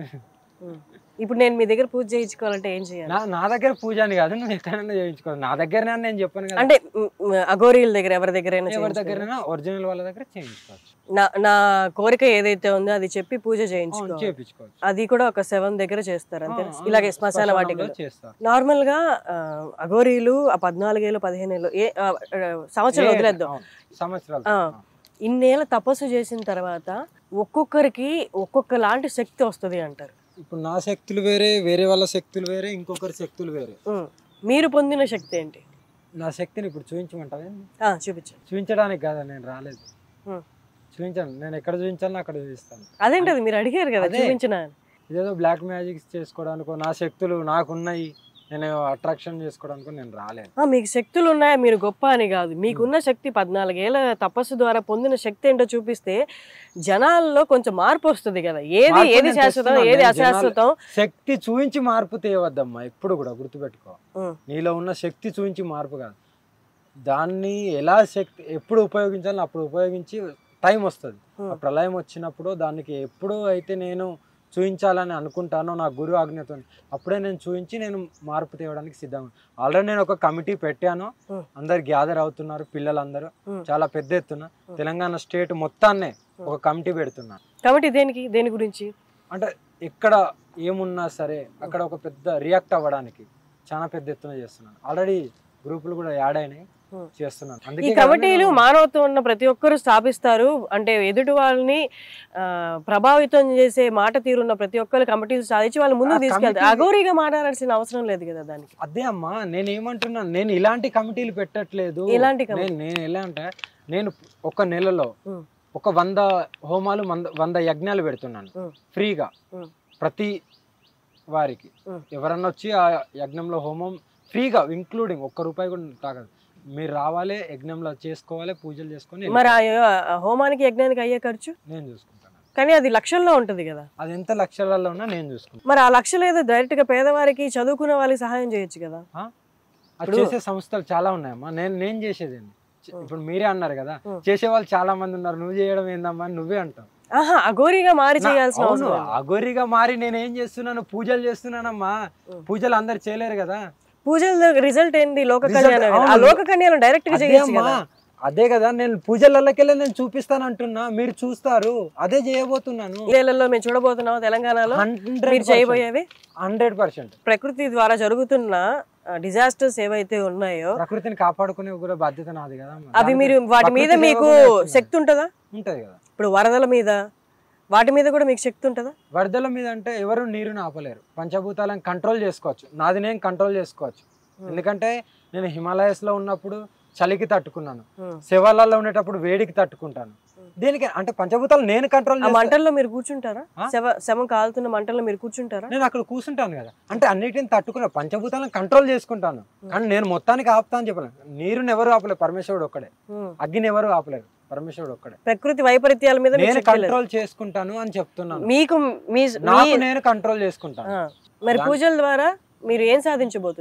Speaker 2: ఇప్పుడు నేను మీ దగ్గర పూజ చేయించుకోవాలంటే ఏం చేయాలి?
Speaker 3: నా దగ్గర పూజ అని కాదు, నువ్వు ఎక్కడైనా చేయించుకోవాలి. నా దగ్గరనే నేను చెప్పాను కదా.
Speaker 2: అంటే అఘోరీల దగ్గర ఎవరి దగ్గర
Speaker 3: ఎవరి దగ్గర ఒరిజినల్ వాళ్ళ దగ్గర చేయించుకోవచ్చు.
Speaker 2: నా నా కోరిక ఏదైతే ఉందో అది చెప్పి పూజ చేయించుకోవచ్చు. అది కూడా ఒక సెవెన్ దగ్గర చేస్తారు అంతే. ఇలాగే శ్మశాన వాటికలో చేస్తారు. నార్మల్ గా అఘోరీలు ఆ పద్నాలుగేళ్ళు పదిహేనేళ్ళు ఏ సంవత్సరాలు వదిలేద్దాం,
Speaker 3: సంవత్సరాలు
Speaker 2: ఇన్నేళ్ళ తపస్సు చేసిన తర్వాత ఒక్కొక్కరికి ఒక్కొక్క లాంటి శక్తి వస్తుంది అంటారు.
Speaker 3: ఇప్పుడు నా శక్తులు వేరే, వేరే వాళ్ళ శక్తులు వేరే, ఇంకొకరి శక్తులు వేరే.
Speaker 2: మీరు పొందిన శక్తి ఏంటి?
Speaker 3: నా శక్తిని ఇప్పుడు చూపించమంటావా?
Speaker 2: చూపించు.
Speaker 3: చూపించడానికి కాదా నేను రాలేదు, చూపించాను. నేను ఎక్కడ చూపించాను అక్కడ చూపిస్తాను.
Speaker 2: అదేంటది మీరు అడిగారు కదా చూపించిన.
Speaker 3: ఇదేదో బ్లాక్ మ్యాజిక్ చేసుకోవడానికో నా శక్తులు నాకున్నాయి నేను అట్రాక్షన్ చేసుకోవడానికి నేను రాలేదు.
Speaker 2: మీకు శక్తులు ఉన్నాయా మీరు గొప్ప అని కాదు, మీకున్న శక్తి పద్నాలుగేళ్ల తపస్సు ద్వారా పొందిన శక్తి ఏంటో చూపిస్తే జనాల్లో కొంచెం మార్పు వస్తుంది కదా. ఏది ఏది శాశ్వతం ఏది అశాశ్వతం.
Speaker 3: శక్తి చూపించి మార్పు తేవద్దమ్మా, ఎప్పుడు కూడా గుర్తుపెట్టుకో. నీలో ఉన్న శక్తి చూపించి మార్పు కాదు, దాన్ని ఎలా శక్తి ఎప్పుడు ఉపయోగించాలని అప్పుడు ఉపయోగించి టైం వస్తుంది. ఆ ప్రళయం వచ్చినప్పుడు దానికి ఎప్పుడు అయితే నేను చూపించాలని అనుకుంటానో నా గురువు ఆజ్ఞతో అప్పుడే నేను చూపించి నేను మార్పు తేవడానికి సిద్ధంగా. ఆల్రెడీ నేను ఒక కమిటీ పెట్టాను, అందరు గ్యాదర్ అవుతున్నారు పిల్లలందరూ చాలా పెద్ద ఎత్తున. తెలంగాణ స్టేట్ మొత్తాన్నే ఒక కమిటీ పెడుతున్నాను.
Speaker 2: కమిటీ దేనికి, దేని గురించి
Speaker 3: అంటే ఎక్కడ ఏమున్నా సరే అక్కడ ఒక పెద్ద రియాక్ట్ అవ్వడానికి చాలా పెద్ద ఎత్తున చేస్తున్నాను. ఆల్రెడీ గ్రూపులు కూడా యాడ్ అయినాయి, చేస్తున్నాను.
Speaker 2: ఈ కమిటీలు మానవత్వం ఉన్న ప్రతి ఒక్కరు స్థాపిస్తారు. అంటే ఎదుటి వాళ్ళని ప్రభావితం చేసే మాట తీరున్న ప్రతి ఒక్కరు కమిటీలు సాధించి వాళ్ళు ముందుకు తీసుకెళ్తారు. అఘోరీగా మాట్లాడాల్సిన అవసరం లేదు కదా దానికి.
Speaker 3: అదే అమ్మా నేను ఏమంటున్నాను, నేను ఇలాంటి కమిటీలు పెట్టట్లేదు.
Speaker 2: ఇలాంటి
Speaker 3: నేను ఎలా అంటే నేను ఒక నెలలో ఒక వంద హోమాలు వంద యజ్ఞాలు పెడుతున్నాను ఫ్రీగా ప్రతి వారికి. ఎవరన్నా వచ్చి ఆ యజ్ఞంలో హోమం ఫ్రీగా ఇంక్లూడింగ్ ఒక్క రూపాయి కూడా తాగదు. మీరు రావాలి, యజ్ఞంలో చేసుకోవాలి, పూజలు చేసుకొని.
Speaker 2: మరి ఆ హోమానికి యజ్ఞానికి అయ్యే ఖర్చు నేను
Speaker 3: చూసుకుంటాను.
Speaker 2: కానీ అది లక్షల్లో ఉంటది కదా.
Speaker 3: అది ఎంత లక్షలలో ఉన్నా నేను చూసుకుంటాను.
Speaker 2: మరి ఆ లక్షలు ఏదో డైరెక్ట్ గా పేదవారికి చదువుకునే వాళ్ళకి సహాయం చేయొచ్చు కదా.
Speaker 3: అది చేసే సంస్థలు చాలా ఉన్నాయమ్మా. నేను నేను చేసేది ఇప్పుడు మీరే అన్నారు కదా చేసే వాళ్ళు చాలా మంది ఉన్నారు, నువ్వు చేయడం ఏందమ్మా అని నువ్వే అంటావు.
Speaker 2: ఆహా అఘోరీగా మారి చేయాల్సిన అవసరం.
Speaker 3: అఘోరీగా మారి నేను ఏం చేస్తున్నాను, పూజలు చేస్తున్నానమ్మా. పూజలు అందరు చేయలేరు కదా.
Speaker 2: పూజల రిజల్ట్ ఏంటి? లోక కళ్యాణం. ఆ లోక కళ్యాణం డైరెక్ట్ గా చేయొచ్చు కదా.
Speaker 3: అదే కదా నేను పూజలకెళ్ళి నేను చూపిస్తాను అంటున్నా, మీరు చూస్తారు. అదే చేయబోతున్నాను.
Speaker 2: ఇళ్లలో మేము చూడబోతున్నాం తెలంగాణలో మీరు చేయబోయేవి
Speaker 3: హండ్రెడ్ పర్సెంట్
Speaker 2: ప్రకృతి ద్వారా జరుగుతున్న డిజాస్టర్స్ ఏవైతే ఉన్నాయో
Speaker 3: ప్రకృతిని కాపాడుకునే కూడా బాధ్యత నాది కదా.
Speaker 2: అవి మీరు వాటి మీద మీకు శక్తి ఉంటుందా?
Speaker 3: ఉంటది కదా.
Speaker 2: ఇప్పుడు వరదల మీద వాటి మీద కూడా మీకు శక్తి ఉంటుందా?
Speaker 3: వరదల మీద అంటే ఎవరు నీరుని ఆపలేరు. పంచభూతాలను కంట్రోల్ చేసుకోవచ్చు, నాది నేను కంట్రోల్ చేసుకోవచ్చు. ఎందుకంటే నేను హిమాలయస్ లో ఉన్నప్పుడు చలికి తట్టుకున్నాను, శివాలలో ఉండేటప్పుడు వేడికి తట్టుకుంటాను. దేనికి అంటే పంచభూతాలు నేను కంట్రోల్.
Speaker 2: మంటల్లో మీరు కూర్చుంటారా? శవం కాలుతున్న మంటల్లో మీరు కూర్చుంటారా?
Speaker 3: నేను అక్కడ కూర్చుంటాను కదా. అంటే అన్నిటిని తట్టుకున్నా, పంచభూతాలను కంట్రోల్ చేసుకుంటాను. కానీ నేను మొత్తానికి ఆపుతా అని చెప్పలేను. నీరుని ఎవరు ఆపలేరు, పరమేశ్వరుడు ఒక్కడే. అగ్గిని ఎవరు ఆపలేరు, పరమేశ్వరుడు ఒక్కడే.
Speaker 2: ప్రకృతి వైపరీత్యాల మీద
Speaker 3: నేను కంట్రోల్ చేసుకుంటాను అని చెప్తున్నాను.
Speaker 2: మీకు
Speaker 3: నాకు నేను కంట్రోల్ చేసుకుంటాను.
Speaker 2: మరి పూజల ద్వారా మీరు ఏం సాధించబోతున్నారు?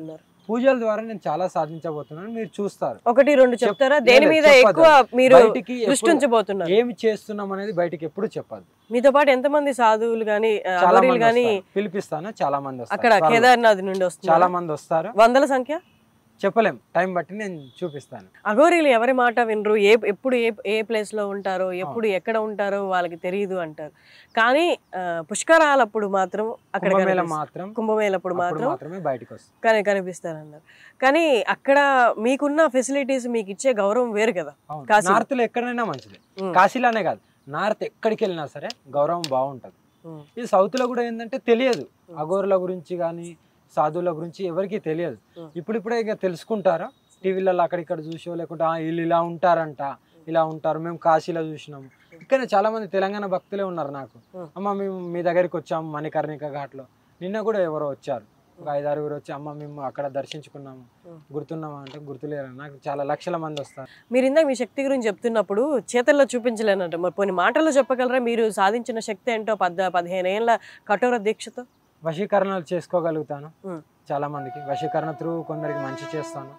Speaker 3: పూజల ద్వారా నేను చాలా సాధించబోతున్నాను, మీరు చూస్తారు.
Speaker 2: ఒకటి రెండు చెప్తారా? దేని మీద ఎక్కువ మీరు దృష్టి ఉంచబోతున్నారు?
Speaker 3: ఏమి చేస్తున్నాం అనేది బయటికి ఎప్పుడు చెప్పదు.
Speaker 2: మీతో పాటు ఎంత మంది సాధువులు గానీ అఘోరీలు గానీ
Speaker 3: పిలిపిస్తాను, చాలా మంది వస్తారు.
Speaker 2: అక్కడ కేదార్నాథ్ నుండి వస్తారు,
Speaker 3: చాలా మంది వస్తారు.
Speaker 2: వందల సంఖ్య
Speaker 3: చెప్పలేం, టైం బట్టి నేను చూపిస్తాను.
Speaker 2: అఘోరీలు ఎవరి మాట వినరు, ఏ ఎప్పుడు ఏ ఏ ప్లేస్ లో ఉంటారో ఎప్పుడు ఎక్కడ ఉంటారో వాళ్ళకి తెలియదు అంటారు. కానీ పుష్కరాలప్పుడు మాత్రం అక్కడ
Speaker 3: మాత్రం
Speaker 2: కుంభమేళప్పుడు మాత్రం
Speaker 3: మాత్రమే బయటకు వస్తారు,
Speaker 2: కానీ కనిపిస్తారన్నారు. కానీ అక్కడ మీకున్న ఫెసిలిటీస్ మీకు ఇచ్చే గౌరవం వేరు కదా.
Speaker 3: నార్త్ లో ఎక్కడైనా మంచిది, కాశీలోనే కాదు, నార్త్ ఎక్కడికి వెళ్ళినా సరే గౌరవం బాగుంటది. ఇది సౌత్ లో కూడా ఏంటంటే తెలియదు, అఘోరుల గురించి కానీ సాధువుల గురించి ఎవరికి తెలియదు. ఇప్పుడిప్పుడే ఇక తెలుసుకుంటారా, టీవీలలో అక్కడిక్కడ చూసో, లేకుంటే వీళ్ళు ఇలా ఉంటారంట, ఇలా ఉంటారు, మేము కాశీలో చూసినాము. ఇక్కడ చాలా మంది తెలంగాణ భక్తులే ఉన్నారు. నాకు అమ్మ మేము మీ దగ్గరికి వచ్చాము మణికర్ణిక ఘాట్లో, నిన్న కూడా ఎవరో వచ్చారు, ఒక ఐదారుగురు వచ్చి అమ్మ మేము అక్కడ దర్శించుకున్నాము, గుర్తున్నామా అంటే గుర్తులేరు. నాకు చాలా లక్షల మంది వస్తారు.
Speaker 2: మీరు ఇందాక మీ శక్తి గురించి చెప్తున్నప్పుడు చేతల్లో చూపించలేనంట, మరి కొన్ని మాటల్లో చెప్పగలరా మీరు సాధించిన శక్తి ఏంటో? పద్ద పదిహేను ఏళ్ళ కఠోర దీక్షతో
Speaker 3: వశీకరణలు చేసుకోగలుగుతాను, చాలా మందికి వశీకరణ త్రూ కొందరికి మంచి చేస్తాను.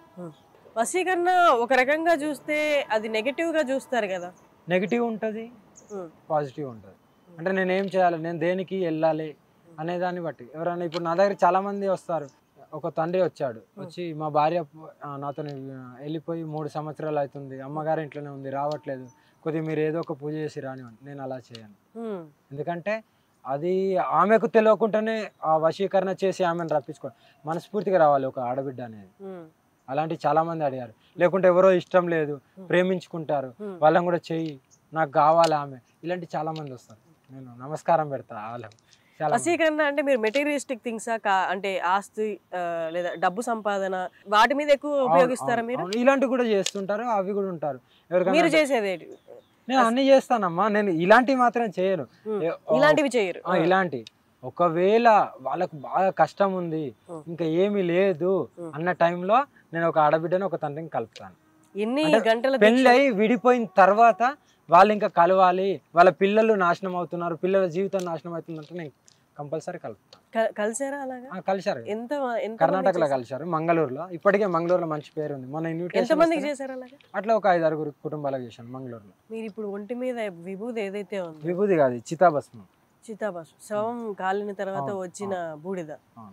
Speaker 2: వశీకరణ ఒక రకంగా చూస్తే అది నెగటివ్ గా చూస్తారు కదా.
Speaker 3: నెగిటివ్ ఉంటుంది, పాజిటివ్ ఉంటుంది. అంటే నేను ఏం చేయాలి, నేను దేనికి వెళ్ళాలి అనే దాన్ని బట్టి. ఎవరైనా ఇప్పుడు నా దగ్గర చాలా మంది వస్తారు. ఒక తండ్రి వచ్చాడు, వచ్చి మా భార్య నాతో వెళ్ళిపోయి మూడు సంవత్సరాలు అవుతుంది, అమ్మగారి ఇంట్లోనే ఉంది, రావట్లేదు, కొద్దిగా మీరు ఏదో ఒక పూజ చేసి రానివ్వండి. నేను అలా చేయను, ఎందుకంటే అది ఆమెకు తెలియకుండానే ఆ వశీకరణ చేసి ఆమెను రప్పించుకోండి. మనస్ఫూర్తిగా రావాలి ఒక ఆడబిడ్డ అనేది. అలాంటి చాలా మంది అడిగారు. లేకుంటే ఎవరో ఇష్టం లేదు, ప్రేమించుకుంటారు, వాళ్ళని కూడా చెయ్యి, నాకు కావాలి ఆమె, ఇలాంటి చాలా మంది వస్తారు. నేను నమస్కారం పెడతా వాళ్ళకు.
Speaker 2: వశీకరణ అంటే మీరు మెటీరియలిస్టిక్ థింగ్సా, అంటే ఆస్తి లేదా డబ్బు సంపాదన, వాటి మీద ఎక్కువ ఉపయోగిస్తారా మీరు?
Speaker 3: ఇలాంటివి కూడా చేస్తుంటారు, అవి కూడా ఉంటారు.
Speaker 2: మీరు చేసేది
Speaker 3: నేను అన్ని చేస్తానమ్మా, నేను ఇలాంటివి మాత్రం చేయను.
Speaker 2: ఇలాంటివి చేయరు.
Speaker 3: ఇలాంటి ఒకవేళ వాళ్ళకు బాగా కష్టం ఉంది, ఇంకా ఏమీ లేదు అన్న టైంలో నేను ఒక ఆడబిడ్డను ఒక తండ్రిని కలుపుతాను.
Speaker 2: ఎన్ని గంటల
Speaker 3: పెళ్ళి అయి విడిపోయిన తర్వాత వాళ్ళు ఇంకా కలవాలి, వాళ్ళ పిల్లలు నాశనం అవుతున్నారు, పిల్లల జీవితం నాశనం అవుతుందంటే నేను కంపల్సరీ కలుపుతాను.
Speaker 2: కలిసారా? అలాగా
Speaker 3: కలిసారు,
Speaker 2: ఎంత
Speaker 3: కర్ణాటకలో కలిసారు, మంగళూరులో. ఇప్పటికే మంగళూరులో మంచి పేరు ఉంది. మన
Speaker 2: ఇన్విటేషన్
Speaker 3: అట్లా ఒక ఐదు ఆరుగురు కుటుంబాలకు చేశాను మంగళూరులో.
Speaker 2: మీరు ఇప్పుడు ఒంటి మీద విభూది ఏదైతే ఉంది,
Speaker 3: విభూది కాదు, చితాభస్మం.
Speaker 2: చితాభస్మం శవం కాలిన తర్వాత వచ్చిన బూడిద.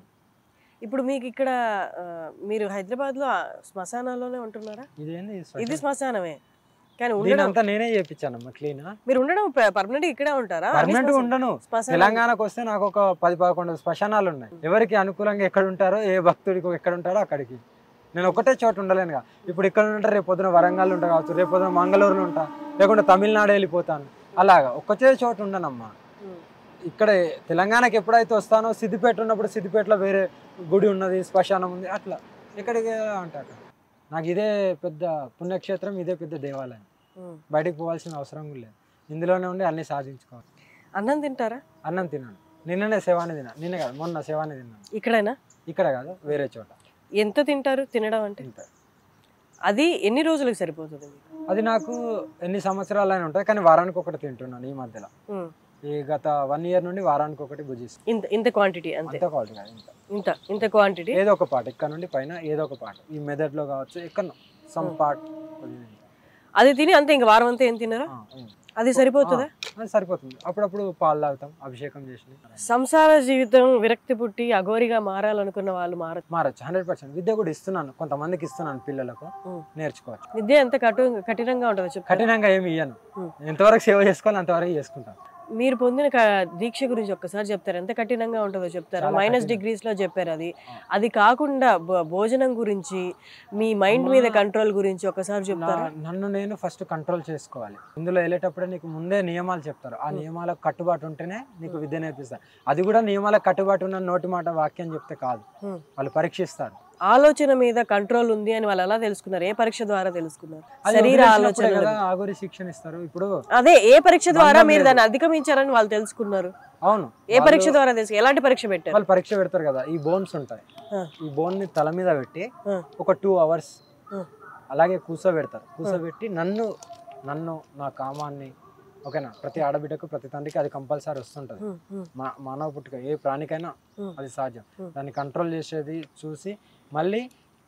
Speaker 2: ఇప్పుడు మీకు ఇక్కడ మీరు హైదరాబాద్ లో శ్మశానాల్లోనే ఉంటున్నారా? ఇది శ్మశానమే, కానీ
Speaker 3: అంతా నేనే చేయించాను క్లీన్.
Speaker 2: మీరు ఉండడం పర్మనెంట్ ఇక్కడే ఉంటారా?
Speaker 3: పర్మనెంట్ ఉండను. తెలంగాణకు వస్తే నాకు ఒక పది పదకొండు శ్మశానాలు ఉన్నాయి. ఎవరికి అనుకూలంగా ఎక్కడ ఉంటారో, ఏ భక్తుడికి ఎక్కడ ఉంటారో అక్కడికి. నేను ఒకటే చోట ఉండలేనుగా. ఇప్పుడు ఇక్కడ ఉంటా, రేపు పొద్దున వరంగల్ ఉంటా కావచ్చు, రేపు పొద్దున మంగళూరులో ఉంటా, లేకుంటే తమిళనాడు వెళ్ళిపోతాను. అలాగా ఒక్కటే చోట ఉండనమ్మా. ఇక్కడ తెలంగాణకి ఎప్పుడైతే వస్తానో, సిద్దిపేట ఉన్నప్పుడు సిద్దిపేటలో వేరే గుడి ఉన్నది, శ్మశానం ఉంది, అట్లా ఎక్కడికి అంటారు. నాకు ఇదే పెద్ద పుణ్యక్షేత్రం, ఇదే పెద్ద దేవాలయం. బయటకు పోవాల్సిన అవసరం లేదు, ఇందులోనే ఉండి అన్ని సాధించుకోవాలి.
Speaker 2: అన్నం తింటారా?
Speaker 3: అన్నం తిన్నాను. నిన్ననే సేవాని తిన్నా, నిన్న కాదు మొన్న సేవాని తిన్నాను.
Speaker 2: ఇక్కడైనా?
Speaker 3: ఇక్కడ కాదు, వేరే చోట.
Speaker 2: ఎంత తింటారు? తినడం అంటే అది ఎన్ని రోజులకు సరిపోతుంది?
Speaker 3: అది నాకు ఎన్ని సంవత్సరాలు అయినా ఉంటుంది, కానీ వారానికి ఒకటి తింటున్నాను ఈ మధ్యలో. ఈ గత వన్ ఇయర్ నుండి వారానికి ఒకటి భుజిస్తాను.
Speaker 2: ఇంత ఇంత క్వాంటిటీ? అంతే క్వాంటిటీ కాదు, ఇంత ఇంత ఇంత క్వాంటిటీ.
Speaker 3: ఏదో ఒక పాట ఇక్కడ నుండి పైన, ఏదో ఒక పాట ఈ మెదడులో కావచ్చు, ఎక్కడ సమ్ పార్ట్
Speaker 2: అది తిని అంతే. ఇంకా వారం అంతా ఏం తినరా? అది సరిపోతుందా?
Speaker 3: అది సరిపోతుంది. అప్పుడప్పుడు పాలు తాగుతాం, అభిషేకం చేసి.
Speaker 2: సంసార జీవితం విరక్తి పుట్టి అఘోరిగా మారాలనుకున్న వాళ్ళు మార
Speaker 3: మారచ్చు హండ్రెడ్ పర్సెంట్. విద్య కూడా ఇస్తున్నాను, కొంతమందికి ఇస్తున్నాను, పిల్లలకు నేర్చుకోవచ్చు.
Speaker 2: విద్య ఎంత కఠు కఠినంగా ఉంటుంది?
Speaker 3: కఠినంగా ఏమి ఇయ్యను, ఎంతవరకు సేవ చేసుకోవాలి అంతవరకు చేసుకుంటాను.
Speaker 2: మీరు పొందిన దీక్ష గురించి ఒక్కసారి చెప్తారు, ఎంత కఠినంగా ఉంటుందో చెప్తారా? మైనస్ డిగ్రీస్ లో చెప్పారు. అది అది కాకుండా భోజనం గురించి, మీ మైండ్ మీద కంట్రోల్ గురించి ఒకసారి చెప్తారా?
Speaker 3: నన్ను నేను ఫస్ట్ కంట్రోల్ చేసుకోవాలి. ఇందులో వెళ్ళేటప్పుడే నీకు ముందే నియమాలు చెప్తారు, ఆ నియమాలకు కట్టుబాటు ఉంటేనే నీకు విద్య నేర్పిస్తారు. అది కూడా నియమాలకు కట్టుబాటు ఉన్న నోటి మాట వాక్యం చెప్తే కాదు, వాళ్ళు పరీక్షిస్తారు.
Speaker 2: ఆలోచన మీద కంట్రోల్ ఉంది అని వాళ్ళు ఎలా తెలుసుకున్నారు? ఏ పరీక్ష ద్వారా తెలుసుకున్నారు? శరీర ఆలోచన
Speaker 3: ఆగోరి శిక్షణ ఇస్తారు. ఇప్పుడు
Speaker 2: అదే ఏ పరీక్ష ద్వారా మీరు దాన్ని అధిగమించారని వాళ్ళు తెలుసుకున్నారు?
Speaker 3: అవును.
Speaker 2: ఏ పరీక్ష ద్వారా తెలుసు? ఎలాంటి పరీక్ష పెట్టారు?
Speaker 3: వాళ్ళు పరీక్ష పెడతారు కదా, ఈ బోన్స్ ఉంటాయి, ఈ బోన్ ని తల మీద పెట్టి ఒక టూ అవర్స్ అలాగే కూర్చోబెడతారు. కూర్చోబెట్టి నన్ను నన్ను నా కామాన్ని, ఓకేనా, ప్రతి ఆడబిడ్డకు ప్రతి తండ్రికి అది కంపల్సరీ వస్తుంటది. మా మానవ పుట్టుక ఏ ప్రాణికైనా అది సహజం. దాన్ని కంట్రోల్ చేసేది చూసి మళ్ళీ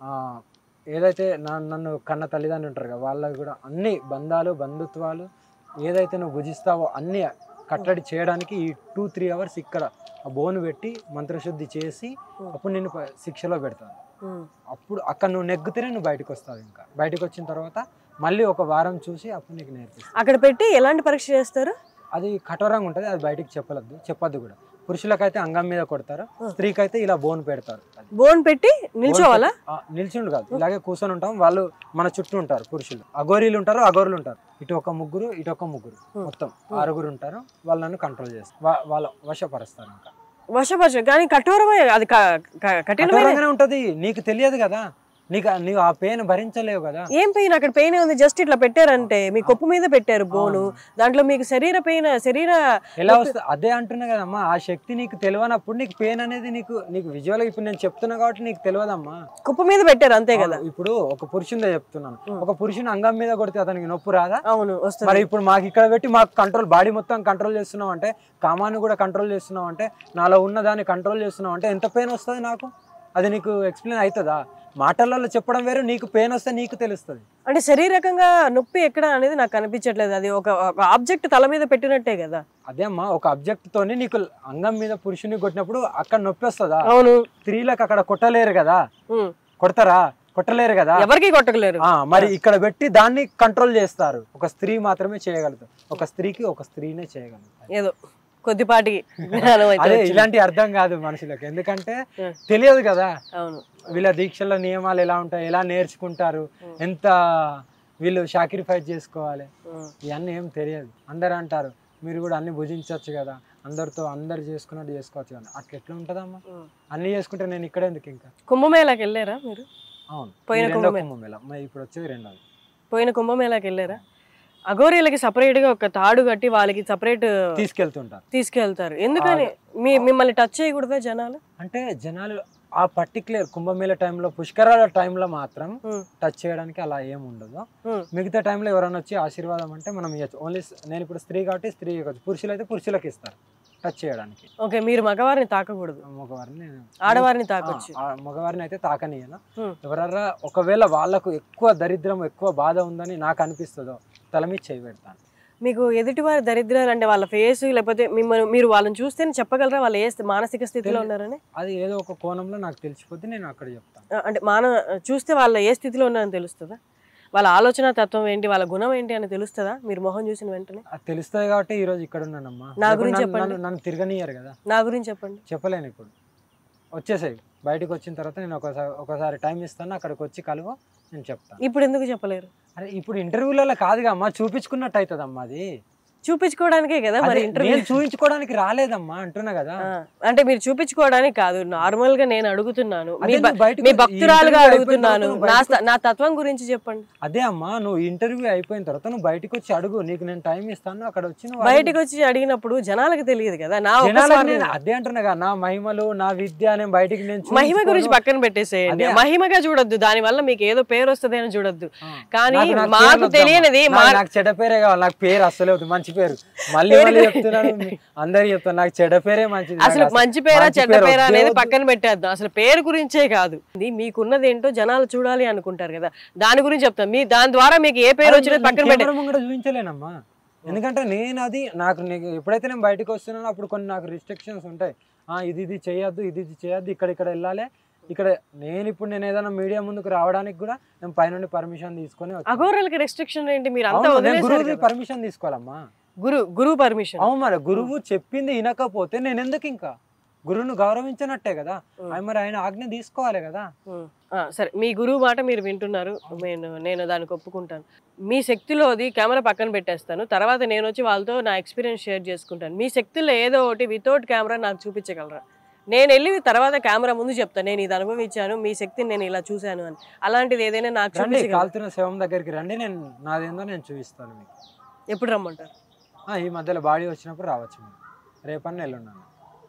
Speaker 3: ఏదైతే నా నన్ను కన్న తల్లిదండ్రులు ఉంటారు కదా వాళ్ళకి కూడా అన్ని బంధాలు బంధుత్వాలు ఏదైతే నువ్వు భుజిస్తావో అన్ని కట్టడి చేయడానికి ఈ టూ త్రీ అవర్స్ ఇక్కడ ఆ బోను పెట్టి మంత్రశుద్ధి చేసి అప్పుడు నేను శిక్షలో పెడతాను. అప్పుడు అక్కడ నువ్వు నెగ్గుతేనే నువ్వు బయటకు వస్తావు. ఇంకా బయటకు వచ్చిన తర్వాత మళ్ళీ ఒక వారం చూసి అప్పుడు నీకు నేర్పిస్తాను.
Speaker 2: అక్కడ పెట్టి ఎలాంటి పరీక్ష చేస్తారు?
Speaker 3: అది కఠోరంగా ఉంటుంది, అది బయటకు చెప్పలేదు చెప్పొద్దు కూడా. పురుషులకైతే అంగం మీద కొడతారు, స్త్రీకి అయితే ఇలా బోన్ పెడతారు.
Speaker 2: బోన్ పెట్టి నిల్చోవాలా?
Speaker 3: నిల్చుండు కాదు, ఇలాగే కూర్చొని ఉంటాం. వాళ్ళు మన చుట్టూ ఉంటారు పురుషులు, అఘోరీలు ఉంటారు, అఘోరులు ఉంటారు. ఇటు ఒక ముగ్గురు ఇటు ఒక ముగ్గురు మొత్తం ఆరుగురు ఉంటారు. వాళ్ళు నన్ను కంట్రోల్ చేస్తారు, వాళ్ళ వశపరుస్తారు. ఇంకా
Speaker 2: వశపరచు కానీ కఠోరమే, అది కఠినంగానే
Speaker 3: ఉంటది. నీకు తెలియదు కదా, నీకు నీవు ఆ పెయిన్ భరించలేవు కదా.
Speaker 2: ఏం పెయిన్? అక్కడ పెయిన్ ఉంది, జస్ట్ ఇట్లా పెట్టారంటే మీ కొప్పు మీద పెట్టారు బోను, దాంట్లో మీకు శరీర పెయిన్ శరీర
Speaker 3: ఎలా వస్తుంది? అదే అంటున్నా కదమ్మా, ఆ శక్తి నీకు తెలియనప్పుడు నీకు పెయిన్ అనేది నీకు నీకు విజువల్ ఇప్పుడు నేను చెప్తున్నా కాబట్టి నీకు తెలియదమ్మా.
Speaker 2: కొప్పు మీద పెట్టారు అంతే కదా.
Speaker 3: ఇప్పుడు ఒక పురుషునిదే చెప్తున్నాను, ఒక పురుషుని అంగం మీద కొడితే అతనికి నొప్పి రాదా?
Speaker 2: అవును వస్తుంది.
Speaker 3: మరి ఇప్పుడు మాకు ఇక్కడ పెట్టి మాకు కంట్రోల్, బాడీ మొత్తం కంట్రోల్ చేస్తున్నాం అంటే, కామాన్ని కూడా కంట్రోల్ చేస్తున్నాం అంటే, నాలో ఉన్న దాన్ని కంట్రోల్ చేస్తున్నాం అంటే ఎంత పెయిన్ వస్తుంది నాకు? అది నీకు ఎక్స్ప్లెయిన్ అవుతుందా? మాటలలో చెప్పడం వేరు, నీకు పెయిన్ వస్తే నీకు తెలుస్తుంది.
Speaker 2: అంటే శారీరకంగా నొప్పి ఎక్కడ అనేది నాకు అనిపించట్లేదు. అది ఒక ఆబ్జెక్ట్ తల మీద పెట్టినట్టే కదా.
Speaker 3: అదే అమ్మా, ఒక ఆబ్జెక్ట్ తోని నీకు అంగం మీద పురుషుని కొట్టినప్పుడు అక్కడ నొప్పి వస్తుందా?
Speaker 2: అవును.
Speaker 3: స్త్రీలకు అక్కడ కొట్టలేరు కదా, కొడతారా? కొట్టలేరు కదా,
Speaker 2: ఎవరికి కొట్టలేరు.
Speaker 3: మరి ఇక్కడ పెట్టి దాన్ని కంట్రోల్ చేస్తారు. ఒక స్త్రీ మాత్రమే చేయగలుగుతారు, ఒక స్త్రీకి ఒక స్త్రీనే చేయగలుగుతారు.
Speaker 2: ఏదో కొద్దిపాటి
Speaker 3: అదే ఇలాంటి అర్థం కాదు మనుషులకు, ఎందుకంటే తెలియదు కదా.
Speaker 2: అవును,
Speaker 3: వీళ్ళ దీక్షల నియమాలు ఎలా ఉంటాయి, ఎలా నేర్చుకుంటారు, ఎంత వీళ్ళు సాక్రిఫైస్ చేసుకోవాలి, ఇవన్నీ ఏం తెలియదు. అందరు అంటారు మీరు కూడా అన్ని భుజించవచ్చు కదా, అందరితో అందరు చేసుకున్నట్టు చేసుకోవచ్చు కదా. అట్లా ఎట్లా ఉంటుందమ్మా? అన్ని చేసుకుంటే నేను ఇక్కడ ఎందుకు? ఇంకా
Speaker 2: కుంభమేళాకి వెళ్ళారా మీరు?
Speaker 3: అవును,
Speaker 2: పోయిన
Speaker 3: కుంభమేళ ఇప్పుడు వచ్చేది రెండోది.
Speaker 2: పోయిన కుంభమేళాకి వెళ్ళారా? అఘోరీలకి సపరేట్ గా ఒక తాడు కట్టి వాళ్ళకి సపరేట్
Speaker 3: తీసుకెళ్తుంటారు
Speaker 2: తీసుకెళ్తారు ఎందుకని? మీ మిమ్మల్ని టచ్ చేయకూడదా జనాలు?
Speaker 3: అంటే జనాలు ఆ పర్టికులర్ కుంభమేళ టైంలో, పుష్కరాల టైంలో మాత్రం టచ్ చేయడానికి అలా ఏం ఉండదు. మిగతా టైంలో ఎవరైనా వచ్చి ఆశీర్వాదం అంటే మనం ఇవ్వచ్చు. ఓన్లీ నేను ఇప్పుడు స్త్రీ కాబట్టి స్త్రీ ఇవ్వచ్చు, పురుషులు అయితే పురుషులకు ఇస్తారు టచ్ చేయడానికి.
Speaker 2: ఓకే, మీరు మగవారిని తాకకూడదు,
Speaker 3: మగవారిని
Speaker 2: ఆడవారిని తాకొచ్చు.
Speaker 3: మగవారిని అయితే తాకనియను. ఎవరన్నా ఒకవేళ వాళ్ళకు ఎక్కువ దరిద్రం ఎక్కువ బాధ ఉందని నాకు అనిపిస్తుందో తల మీద చేయి పెడతాను.
Speaker 2: మీకు ఎదుటి వారి దరిద్రాలు అంటే వాళ్ళ ఫేస్ లేకపోతే మిమ్మల్ని మీరు వాళ్ళని చూస్తేనే చెప్పగలరా వాళ్ళు ఏ మానసిక స్థితిలో ఉన్నారని?
Speaker 3: అది ఏదో ఒక కోణంలో నాకు తెలిసిపోతే నేను అక్కడ చెప్తాను.
Speaker 2: అంటే మాన చూస్తే వాళ్ళు ఏ స్థితిలో ఉన్నారని తెలుస్తుందా? వాళ్ళ ఆలోచన తత్వం ఏంటి, వాళ్ళ గుణం ఏంటి అని తెలుస్తుందా మీరు మొహం చూసిన వెంటనే?
Speaker 3: అది తెలుస్తుంది కాబట్టి ఈ రోజు ఇక్కడ ఉన్నానమ్మా.
Speaker 2: నా గురించి చెప్పండి.
Speaker 3: నన్ను తిరగనియ్యారు కదా.
Speaker 2: నా గురించి చెప్పండి.
Speaker 3: చెప్పలేను ఇప్పుడు, వచ్చేసాయి బయటకు వచ్చిన తర్వాత నేను ఒకసారి ఒకసారి టైం ఇస్తాను, అక్కడికి వచ్చి కలువ నేను చెప్తాను.
Speaker 2: ఇప్పుడు ఎందుకు చెప్పలేరు?
Speaker 3: అరే ఇప్పుడు ఇంటర్వ్యూలలో కాదుగా అమ్మా, చూపించుకున్నట్టు అవుతుంది అమ్మా. అది
Speaker 2: చూపించుకోవడానికే కదా మరి ఇంటర్వ్యూ.
Speaker 3: చూపించుకోవడానికి రాలేదమ్మా అంటున్నా కదా.
Speaker 2: అంటే మీరు చూపించుకోవడానికి కాదు, నార్మల్ గా నేను అడుగుతున్నాను, మీ భక్తురాలుగా అడుగుతున్నాను, నా తత్వం గురించి చెప్పండి.
Speaker 3: అదే అమ్మా, నువ్వు ఇంటర్వ్యూ అయిపోయిన తర్వాత నువ్వు బయటకు వచ్చి అడుగు, నీకు నేను టైం ఇస్తాను. అక్కడ వచ్చి
Speaker 2: బయటకు వచ్చి అడిగినప్పుడు జనాలకు తెలియదు కదా. నా
Speaker 3: అదే అంటున్నా కదా, నా మహిమలు నా విద్య నేను బయటికి నేను
Speaker 2: మహిమ గురించి పక్కన పెట్టేసేయండి. మహిమగా చూడొద్దు, దాని వల్ల మీకు ఏదో పేరు వస్తుంది అని చూడొద్దు. కానీ మాకు తెలియనిది,
Speaker 3: నాకు చెడ్డ పేరే కావాలి, నాకు పేరు అస్సలే వద్దు, మంచి పేరు. మళ్ళీ మళ్ళీ చెప్తున్నాను, అందరు చెప్తాను నాకు చెడ్డ పేరే మంచిది.
Speaker 2: అసలు మంచి పేరా చెడ్డ పేరా అనేది పక్కన పెట్టేద్దాం, అసలు పేరు గురించే కాదు. మీకున్నది ఏంటో జనాలు చూడాలి అనుకుంటారు కదా, దాని గురించి చెప్తాను. మీ దాని ద్వారా మీకు ఏ పేరు వచ్చినా పక్కన పెట్టే
Speaker 3: చూపించలేనమ్మా. ఎందుకంటే నేను అది నాకు ఎప్పుడైతే నేను బయటకు వస్తున్నానో అప్పుడు కొన్ని నాకు రిస్ట్రిక్షన్స్ ఉంటాయి. ఆ ఇది ఇది చేయొద్దు, ఇది ఇది చేయొద్దు, ఇక్కడ ఇక్కడ వెళ్ళాలి, ఇక్కడ నేను ఇప్పుడు నేను ఏదైనా మీడియా ముందుకు రావడానికి కూడా నేను పైనుండి పర్మిషన్ తీసుకొని.
Speaker 2: అఘోరాలకి రెస్ట్రిక్షన్ ఏంటి? మీరు అంతా
Speaker 3: గురువు పర్మిషన్ తీసుకోవాలమ్మా.
Speaker 2: గురు గురువు పర్మిషన్?
Speaker 3: అవును, మరి గురువు చెప్పింది వినకపోతే నేను ఎందుకు? ఇంకా గురువును గౌరవించినట్టే కదా, మరి ఆయన ఆజ్ఞ తీసుకోవాలి కదా.
Speaker 2: సరే, మీ గురువు మాట మీరు వింటున్నారు, నేను నేను దానికి ఒప్పుకుంటాను. మీ శక్తిలో అది కెమెరా పక్కన పెట్టేస్తాను, తర్వాత నేను వచ్చి వాళ్ళతో నా ఎక్స్పీరియన్స్ షేర్ చేసుకుంటాను. మీ శక్తిలో ఏదో ఒకటి వితౌట్ కెమెరా నాకు చూపించగలరా? నేను వెళ్ళి తర్వాత కెమెరా ముందు చెప్తాను, నేను ఇది అనుభవించాను, మీ శక్తిని నేను ఇలా చూశాను అని. అలాంటిది ఏదైనా నాకు చూపించగలరా?
Speaker 3: కాల్తున్న శవం దగ్గరికి రండి, నేను నాదేందో నేను చూపిస్తాను మీకు.
Speaker 2: ఎప్పుడు రమ్మంటారు?
Speaker 3: ఈ మధ్యలో బాడీ వచ్చినప్పుడు రావచ్చు, రేపన్న ఎల్లుండాను.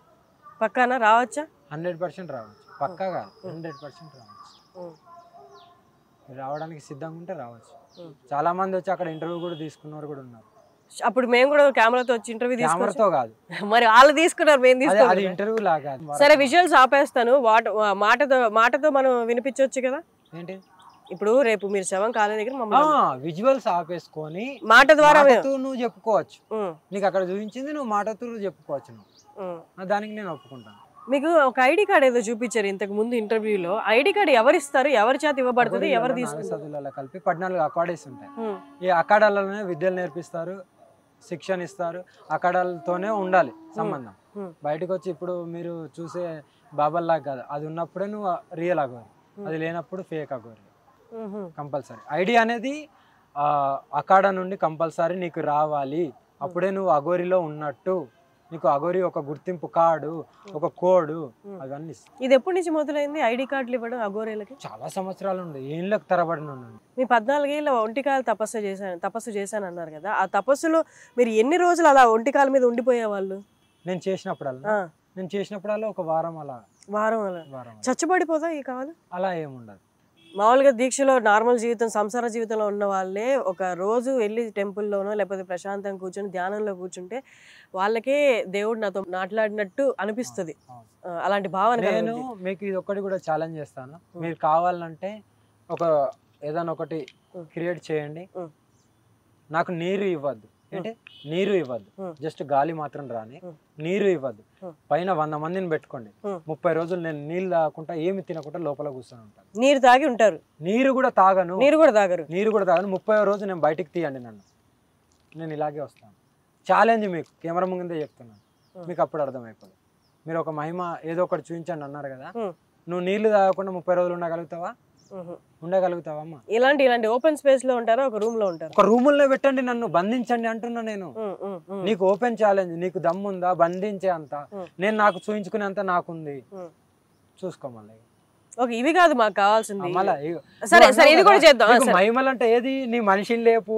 Speaker 2: పక్కానా రావచ్చా?
Speaker 3: హండ్రెడ్ పర్సెంట్ రావచ్చు, పక్కా కాదు, హండ్రెడ్ పర్సెంట్ రావచ్చు. రావడానికి సిద్ధంగా ఉంటే రావచ్చు. చాలా మంది వచ్చి అక్కడ ఇంటర్వ్యూ కూడా తీసుకున్నారు కూడా ఉన్నారు.
Speaker 2: అప్పుడు మేము కూడా కెమెరాతో వచ్చి ఇంటర్వ్యూ
Speaker 3: కెమెరాతో కాదు,
Speaker 2: మరి వాళ్ళు తీసుకున్నారు, మేము తీసుకున్నాం.
Speaker 3: ఇంటర్వ్యూ లాగా.
Speaker 2: సరే, విజువల్స్ ఆపేస్తాను, వాట మాటతో మాటతో మనం వినిపించవచ్చు కదా.
Speaker 3: ఏంటి
Speaker 2: ఇప్పుడు రేపు మీరు శవం కాలే దగ్గర మమ్మల్ని
Speaker 3: విజువల్స్ ఆపేసుకొని
Speaker 2: మాట ద్వారా
Speaker 3: నువ్వు చెప్పుకోవచ్చు, నీకు అక్కడ చూపించింది నువ్వు మాటతో చెప్పుకోవచ్చు నువ్వు, దానికి నేను ఒప్పుకుంటాను.
Speaker 2: మీకు ఒక ఐడి కార్డ్ ఏదో చూపించారు ఇంతకు ముందు ఇంటర్వ్యూలో, ఐడి కార్డ్ ఎవరు ఇస్తారు, ఎవరి చేత ఇవ్వబడుతుంది, ఎవరు తీసుకుంటారు?
Speaker 3: కలిపి పద్నాలుగు అకాడేస్ ఉంటాయి. ఈ అకాడాలలోనే విద్యలు నేర్పిస్తారు, శిక్షణ ఇస్తారు, అకాడాలతోనే ఉండాలి సంబంధం. బయటకు వచ్చి ఇప్పుడు మీరు చూసే బాబల్లా కాదు, అది ఉన్నప్పుడే నువ్వు రియల్ అగోరి, అది లేనప్పుడు ఫేక్ అగోరి. కంపల్సరీ ఐడి అనేది అకాడా నుండి కంపల్సరీ నీకు రావాలి, అప్పుడే నువ్వు అగోరిలో ఉన్నట్టు, నీకు అగోరి ఒక గుర్తింపు కార్డు, ఒక కోడ్, అవన్నీ.
Speaker 2: ఇది ఎప్పటి నుంచి మొదలైంది ఐడి కార్డులు ఇవ్వడం అగోరీలకి?
Speaker 3: చాలా సంవత్సరాలు ఉంది, ఏళ్ళకి తరబడి ఉన్నాను.
Speaker 2: మీ పద్నాలుగేళ్ళ ఒంటికాయలు తపస్సు చేశాను తపస్సు చేశాను అన్నారు కదా, ఆ తపస్సులో మీరు ఎన్ని రోజులు అలా ఒంటికాల మీద ఉండిపోయే వాళ్ళు?
Speaker 3: నేను చేసినప్పుడల్లా నేను చేసినప్పుడల్లా ఒక వారం అలా
Speaker 2: వారం అలా చచ్చబడిపోతా ఈ కావాలి
Speaker 3: అలా ఏముండదు.
Speaker 2: మామూలుగా దీక్షలో నార్మల్ జీవితం సంసార జీవితంలో ఉన్న వాళ్ళే ఒక రోజు వెళ్ళి టెంపుల్లోనో లేకపోతే ప్రశాంతంగా కూర్చొని ధ్యానంలో కూర్చుంటే వాళ్ళకే దేవుడు నాతో మాట్లాడినట్టు అనిపిస్తుంది. అలాంటి భావన.
Speaker 3: నేను మీకు ఇది ఒక్కటి కూడా ఛాలెంజ్ చేస్తాను, మీరు కావాలంటే ఒక ఏదైనా ఒకటి క్రియేట్ చేయండి, నాకు నీరు ఇవ్వద్దు అంటే నీరు ఇవ్వద్దు, జస్ట్ గాలి మాత్రం రాని, నీరు ఇవ్వద్దు, పైన వంద మందిని పెట్టుకోండి, ముప్పై రోజులు నేను నీళ్ళు తాగకుండా ఏమి తినకుండా లోపల కూర్చొని ఉంటాను.
Speaker 2: నీరు తాగి ఉంటారు?
Speaker 3: నీరు కూడా తాగను.
Speaker 2: నీరు కూడా తాగరు? నీరు
Speaker 3: కూడా తాగను. ముప్పై రోజు నేను బయటికి తీయండి నన్ను, నేను ఇలాగే వస్తాను. ఛాలెంజ్ మీకు కెమెరా ముందే చెప్తున్నాను, మీకు అప్పుడు అర్థమైపోదు. మీరు ఒక మహిమ ఏదో ఒకటి చూపించండి అన్నారు కదా, నువ్వు నీళ్లు తాగకుండా ముప్పై రోజులు ఉండగలుగుతావా? ఉండగలుగుతావమ్మా?
Speaker 2: ఇలాంటి ఇలాంటి ఓపెన్ స్పేస్ లో ఉంటారా, ఒక రూమ్ లో ఉంటారు?
Speaker 3: ఒక రూమ్ లో పెట్టండి, నన్ను బంధించండి అంటున్నా నేను. నీకు ఓపెన్ ఛాలెంజ్, నీకు దమ్ముందా బంధించే అంత? నేను నాకు చూయించుకునే అంత నాకుంది, చూసుకోమల్లా.
Speaker 2: ఓకే, ఇవి కాదు మాకు కావాల్సింది. సరే సరే ఇది కూడా చేద్దాం.
Speaker 3: మహిమలు అంటే ఏది? నీ మనిషిని లేపు,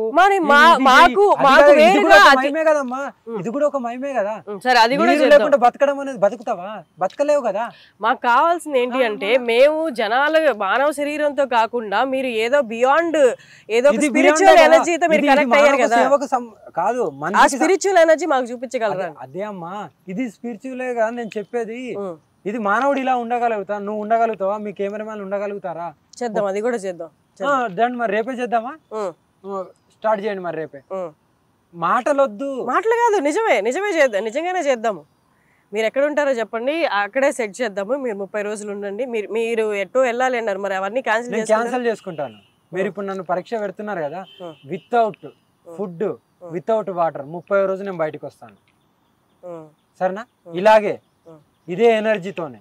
Speaker 3: మహిమే కదమ్మా, ఇది కూడా ఒక మహిమే కదా. సరే అది కూడా లేకుండా బతకడం అనేది బతుకుతావా? బతకలేవు కదా.
Speaker 2: మాకు కావాల్సింది ఏంటి అంటే, మేము జనాలు మానవ శరీరంతో కాకుండా మీరు ఏదో బియాండ్ ఏదో స్పిరిచువల్ ఎనర్జీతో మీరు కనెక్ట్ అయ్యారు కదా.
Speaker 3: కాదు,
Speaker 2: ఆ స్పిరిచువల్ ఎనర్జీ మాకు చూపించగలరా?
Speaker 3: అదే అమ్మా, ఇది స్పిరిచువలే కదా నేను చెప్పేది. ఇది మానవుడు ఇలా ఉండగలుగుతా, నువ్వు ఉండగలుగుతావా? మీ కెమెరామెన్ ఉండగలుగుతారా?
Speaker 2: చేద్దాం, అది కూడా చేద్దాం.
Speaker 3: దాన్ని మరి రేపే చేద్దామా? స్టార్ట్ చేయండి మరి రేపే. మాటలు వద్దు.
Speaker 2: మాటలు కాదు, నిజమే నిజమే చేద్దాం, నిజంగానే చేద్దాము. మీరు ఎక్కడ ఉంటారో చెప్పండి, అక్కడే సెట్ చేద్దాము. మీరు ముప్పై రోజులు ఉండండి. మీరు మీరు ఎటో వెళ్ళాలి అన్నారు, మరి అవన్నీ క్యాన్సిల్
Speaker 3: క్యాన్సిల్ చేసుకుంటాను. మీరు ఇప్పుడు నన్ను పరీక్ష పెడుతున్నారు కదా, వితౌట్ ఫుడ్ వితౌట్ వాటర్ ముప్పై రోజు నేను బయటకు వస్తాను, సరేనా? ఇలాగే ఇదే ఎనర్జీతోనే.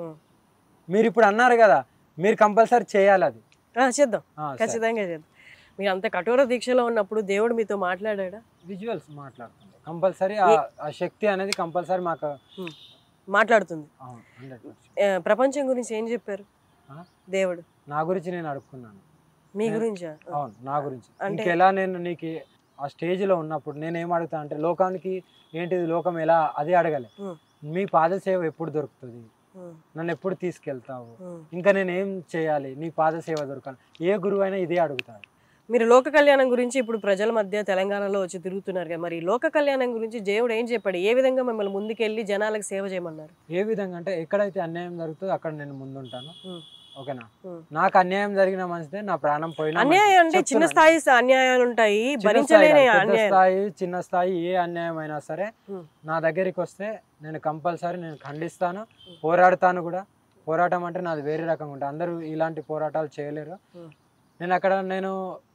Speaker 3: మీరు ఇప్పుడు అన్నారు కదా, మీరు కంపల్సరీ చేయాలి, అది
Speaker 2: చేద్దాం, ఖచ్చితంగా చేద్దాం. మీరు అంత కఠోర దీక్షలో ఉన్నప్పుడు దేవుడు మీతో మాట్లాడా?
Speaker 3: విజువల్స్ మాట్లాడుతుంది కంపల్సరీ, ఆ శక్తి అనేది కంపల్సరీ మాకు
Speaker 2: మాట్లాడుతుంది. ప్రపంచం గురించి ఏం చెప్పారు దేవుడు?
Speaker 3: నా గురించి నేను అడుక్కున్నాను.
Speaker 2: మీ గురించి?
Speaker 3: అవును, నా గురించి. ఇంకెలా నేను నీకు ఆ స్టేజ్ లో ఉన్నప్పుడు నేను ఏం అడుగుతా అంటే, లోకానికి ఏంటిది లోకం ఎలా, అదే అడగలే. మీ పాద సేవ ఎప్పుడు దొరుకుతుంది, నన్ను ఎప్పుడు తీసుకెళ్తావు, ఇంకా నేను ఏం చేయాలి నీ పాద సేవ దొరకాలి, ఏ గురువు అయినా ఇదే అడుగుతాడు.
Speaker 2: మీరు లోక కళ్యాణం గురించి ఇప్పుడు ప్రజల మధ్య తెలంగాణలో వచ్చి తిరుగుతున్నారు కదా, మరి లోక కళ్యాణం గురించి దేవుడు ఏం చెప్పాడు? ఏ విధంగా మిమ్మల్ని ముందుకెళ్ళి జనాలకు సేవ చేయమన్నారు?
Speaker 3: ఏ విధంగా అంటే, ఎక్కడైతే అన్యాయం జరుగుతుందో అక్కడ నేను ముందుంటాను, ఓకేనా? నాకు అన్యాయం జరిగిన మంచిదే, నా ప్రాణం పోయినా.
Speaker 2: అన్యాయం అంటే చిన్న స్థాయి అన్యాయాలు ఉంటాయి, భరించలేని
Speaker 3: స్థాయి చిన్న స్థాయి ఏ అన్యాయం అయినా సరే నా దగ్గరికి వస్తే నేను కంపల్సరీ నేను ఖండిస్తాను, పోరాడతాను కూడా. పోరాటం అంటే నాది వేరే రకంగా ఉంటుంది, అందరూ ఇలాంటి పోరాటాలు చేయలేరు. నేను అక్కడ నేను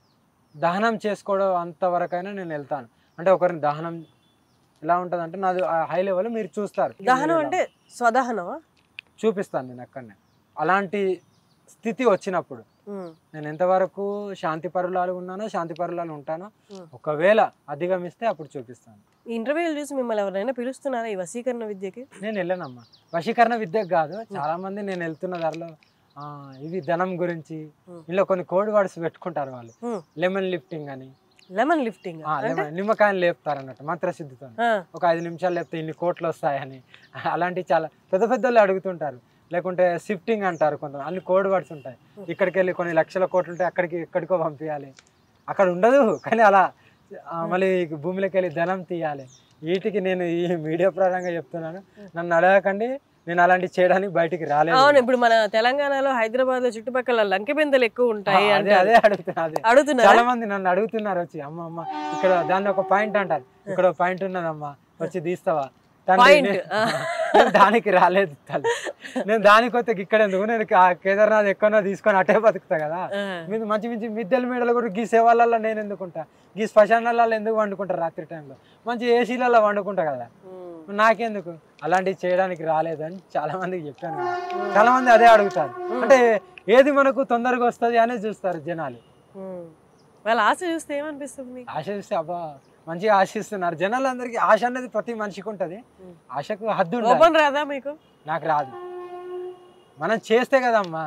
Speaker 3: దహనం చేసుకోవడం అంతవరకైనా నేను వెళ్తాను. అంటే ఒకరిని దహనం ఎలా ఉంటుంది అంటే నాది హై లెవెల్ మీరు చూస్తారు.
Speaker 2: దహనం అంటే స్వదహనం
Speaker 3: చూపిస్తాను నేను అక్కడనే. అలాంటి స్థితి వచ్చినప్పుడు నేను ఎంతవరకు శాంతి పరులాలు ఉన్నానో శాంతి పరులాలు ఉంటానో, ఒకవేళ అధిగమిస్తే అప్పుడు చూపిస్తాను.
Speaker 2: ఇంటర్వ్యూలు చూసి మిమ్మల్ని ఎవరైనా పిలుస్తున్నారా ఈ వశీకరణ విద్యకి?
Speaker 3: నేను వెళ్ళనమ్మా, వశీకరణ విద్యకు కాదు. చాలా మంది నేను వెళ్తున్న దారిలో ఇవి ధనం గురించి ఇలా కొన్ని కోడ్ వర్డ్స్ పెట్టుకుంటారు వాళ్ళు. లెమన్ లిఫ్టింగ్ అని.
Speaker 2: లెమన్ లిఫ్టింగ్
Speaker 3: నిమ్మకాయలు లేపుతారు అన్నట్టు మంత్రసిద్ధితో. ఒక ఐదు నిమిషాలు లేపితే ఇన్ని కోట్లు వస్తాయని, అలాంటివి చాలా పెద్ద పెద్ద వాళ్ళు అడుగుతుంటారు. లేకుంటే షిఫ్టింగ్ అంటారు కొంతమంది, అన్ని కోడ్ వర్డ్స్ ఉంటాయి. ఇక్కడికి వెళ్ళి కొన్ని లక్షల కోట్లు ఉంటాయి, అక్కడికి ఎక్కడికో పంపించాలి, అక్కడ ఉండదు కానీ అలా మళ్ళీ భూమిలోకి వెళ్ళి ధనం తీయాలి. వీటికి నేను ఈ మీడియా ప్రకారంగా చెప్తున్నాను, నన్ను అడగకండి, నేను అలాంటి చేయడానికి బయటికి రాలేదు.
Speaker 2: అవును, ఇప్పుడు మన తెలంగాణలో హైదరాబాద్ లో చుట్టుపక్కల లంకె బిందెలు ఎక్కువ ఉంటాయి
Speaker 3: అదే అదే అడుగుతున్నా అదే
Speaker 2: అడుగుతున్నారు
Speaker 3: చాలా మంది నన్ను అడుగుతున్నారు వచ్చి, అమ్మ అమ్మ ఇక్కడ దాన్ని ఒక పాయింట్ అంటారు, ఇక్కడ ఒక పాయింట్ ఉన్నదమ్మా వచ్చి తీస్తావా, దానికి రాలేదు తల్లి, నేను దానికి వస్తే ఇక్కడ ఎందుకు, నేను కేదార్నాథ్ ఎక్కువనో తీసుకొని అటే బతుకుతా కదా, మీరు మంచి మంచి మిద్దెల మీడలు కూడా గీ సేవలలో నేను ఎందుకుంటా, గీ శ్మశానాలలో ఎందుకు వండుకుంటా, రాత్రి టైంలో మంచి ఏసీలలో వండుకుంటా కదా, నాకెందుకు అలాంటివి చేయడానికి రాలేదని చాలా మందికి చెప్పాను. చాలా మంది అదే అడుగుతారు, అంటే ఏది మనకు తొందరగా వస్తుంది అనేది చూస్తారు జనాలు.
Speaker 2: వాళ్ళ ఆశ చూస్తే ఏమనిపిస్తుంది?
Speaker 3: ఆశ చూస్తే అబ్బా మంచిగా ఆశిస్తున్నారు జనాలు. అందరికి ఆశ అనేది ప్రతి మనిషికి ఉంటది, ఆశకు హద్దు
Speaker 2: కోపం రాదా మీకు?
Speaker 3: నాకు రాదు, మనం చేస్తే కదమ్మా.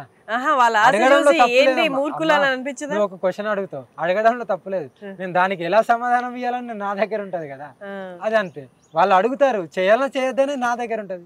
Speaker 3: ఒక క్వశ్చన్ అడుగుతావు, అడగడంలో తప్పులేదు, నేను దానికి ఎలా సమాధానం ఇవ్వాలని నా దగ్గర ఉంటది కదా, అది అంతే. వాళ్ళు అడుగుతారు చేయాలని చేయొద్దని నా దగ్గర ఉంటది.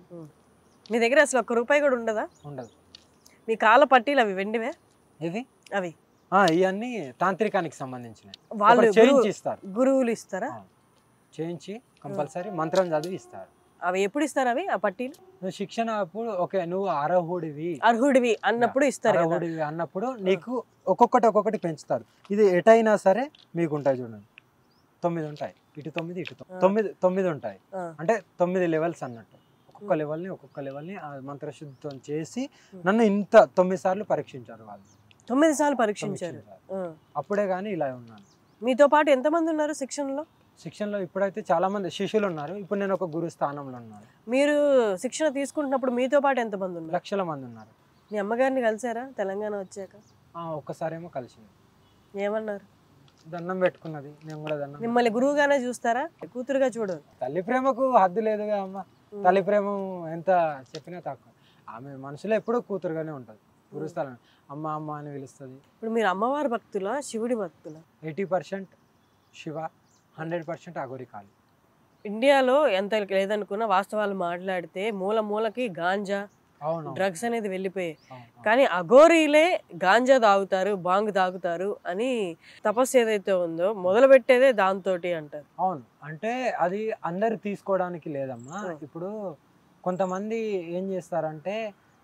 Speaker 2: మీ దగ్గర అసలు ఒక్క రూపాయి కూడా ఉండదా?
Speaker 3: ఉండదు.
Speaker 2: మీ కాళ్ళ పట్టీలు అవి వెండివే?
Speaker 3: ఇది
Speaker 2: అవి
Speaker 3: ఇవన్నీ తాంత్రికానికి సంబంధించినవి,
Speaker 2: వాళ్ళు
Speaker 3: చేయించి ఇస్తారు,
Speaker 2: గురువులు ఇస్తారా?
Speaker 3: చేయించి కంపల్సరీ మంత్రం చదివి ఇస్తారు.
Speaker 2: అవి ఎప్పుడు ఇస్తారు అవి ఆ పట్టీలు?
Speaker 3: నువ్వు శిక్షణ అప్పుడు ఓకే నువ్వు అర్హుడివి
Speaker 2: అర్హుడివి అన్నప్పుడు ఇస్తారు.
Speaker 3: అర్హుడివి అన్నప్పుడు నీకు ఒక్కొక్కటి ఒక్కొక్కటి పెంచుతారు. ఇది ఎటైనా సరే మీకు ఉంటాయి చూడండి, తొమ్మిది ఉంటాయి, ఇటు తొమ్మిది ఇటు తొమ్మిది తొమ్మిది ఉంటాయి, అంటే తొమ్మిది లెవెల్స్ అన్నట్టు. ఒక్కొక్క లెవెల్ని ఒక్కొక్క లెవెల్ని మంత్రశుద్ధితో చేసి నన్ను ఇంత తొమ్మిది సార్లు పరీక్షించారు వాళ్ళు.
Speaker 2: తొమ్మిది సార్లు పరీక్షించారు,
Speaker 3: అప్పుడే కానీ ఇలా ఉన్నాను.
Speaker 2: మీతో పాటు ఎంతమంది ఉన్నారు శిక్షణలో?
Speaker 3: శిక్షణలో ఇప్పుడైతే చాలా మంది శిష్యులు ఉన్నారు, ఇప్పుడు నేను ఒక గురు స్థానంలో ఉన్నాను.
Speaker 2: మీరు శిక్షణ తీసుకుంటున్నప్పుడు మీతో పాటు ఎంతమంది ఉన్నారు?
Speaker 3: లక్షల మంది ఉన్నారు.
Speaker 2: మీ అమ్మగారిని కలిసారా తెలంగాణ వచ్చాక?
Speaker 3: ఒక్కసారేమో కలిసింది.
Speaker 2: ఏమన్నారు?
Speaker 3: దండం పెట్టుకున్నది, నేను కూడా దండం.
Speaker 2: మిమ్మల్ని గురువుగానే చూస్తారా, కూతురుగా చూడరు?
Speaker 3: తల్లి ప్రేమకు హద్దు లేదుగా అమ్మ, తల్లి ప్రేమ ఎంత చెప్పినా తక్కువ. ఆమె మనసులో ఎప్పుడూ కూతురుగానే ఉంటుంది, గురుస్థానం అమ్మ అమ్మ అని పిలుస్తుంది.
Speaker 2: ఇప్పుడు మీరు అమ్మవారి భక్తులా శివుడి భక్తులా?
Speaker 3: Eighty percent Shiva, hundred percent Aghori Kali.
Speaker 2: ఇండియాలో ఎంత లేదనుకున్నా వాస్తవాలు మాట్లాడితే మూల మూలకి గాంజా డ్రగ్స్ అనేది వెళ్ళిపోయాయి, కానీ అఘోరీలే గాంజా తాగుతారు, బాంగ్ తాగుతారు అని తపస్సు ఏదైతే ఉందో మొదలు పెట్టేదే దాంతో అంటారు.
Speaker 3: అవును, అంటే అది అందరు తీసుకోవడానికి లేదమ్మా. ఇప్పుడు కొంతమంది ఏం చేస్తారంటే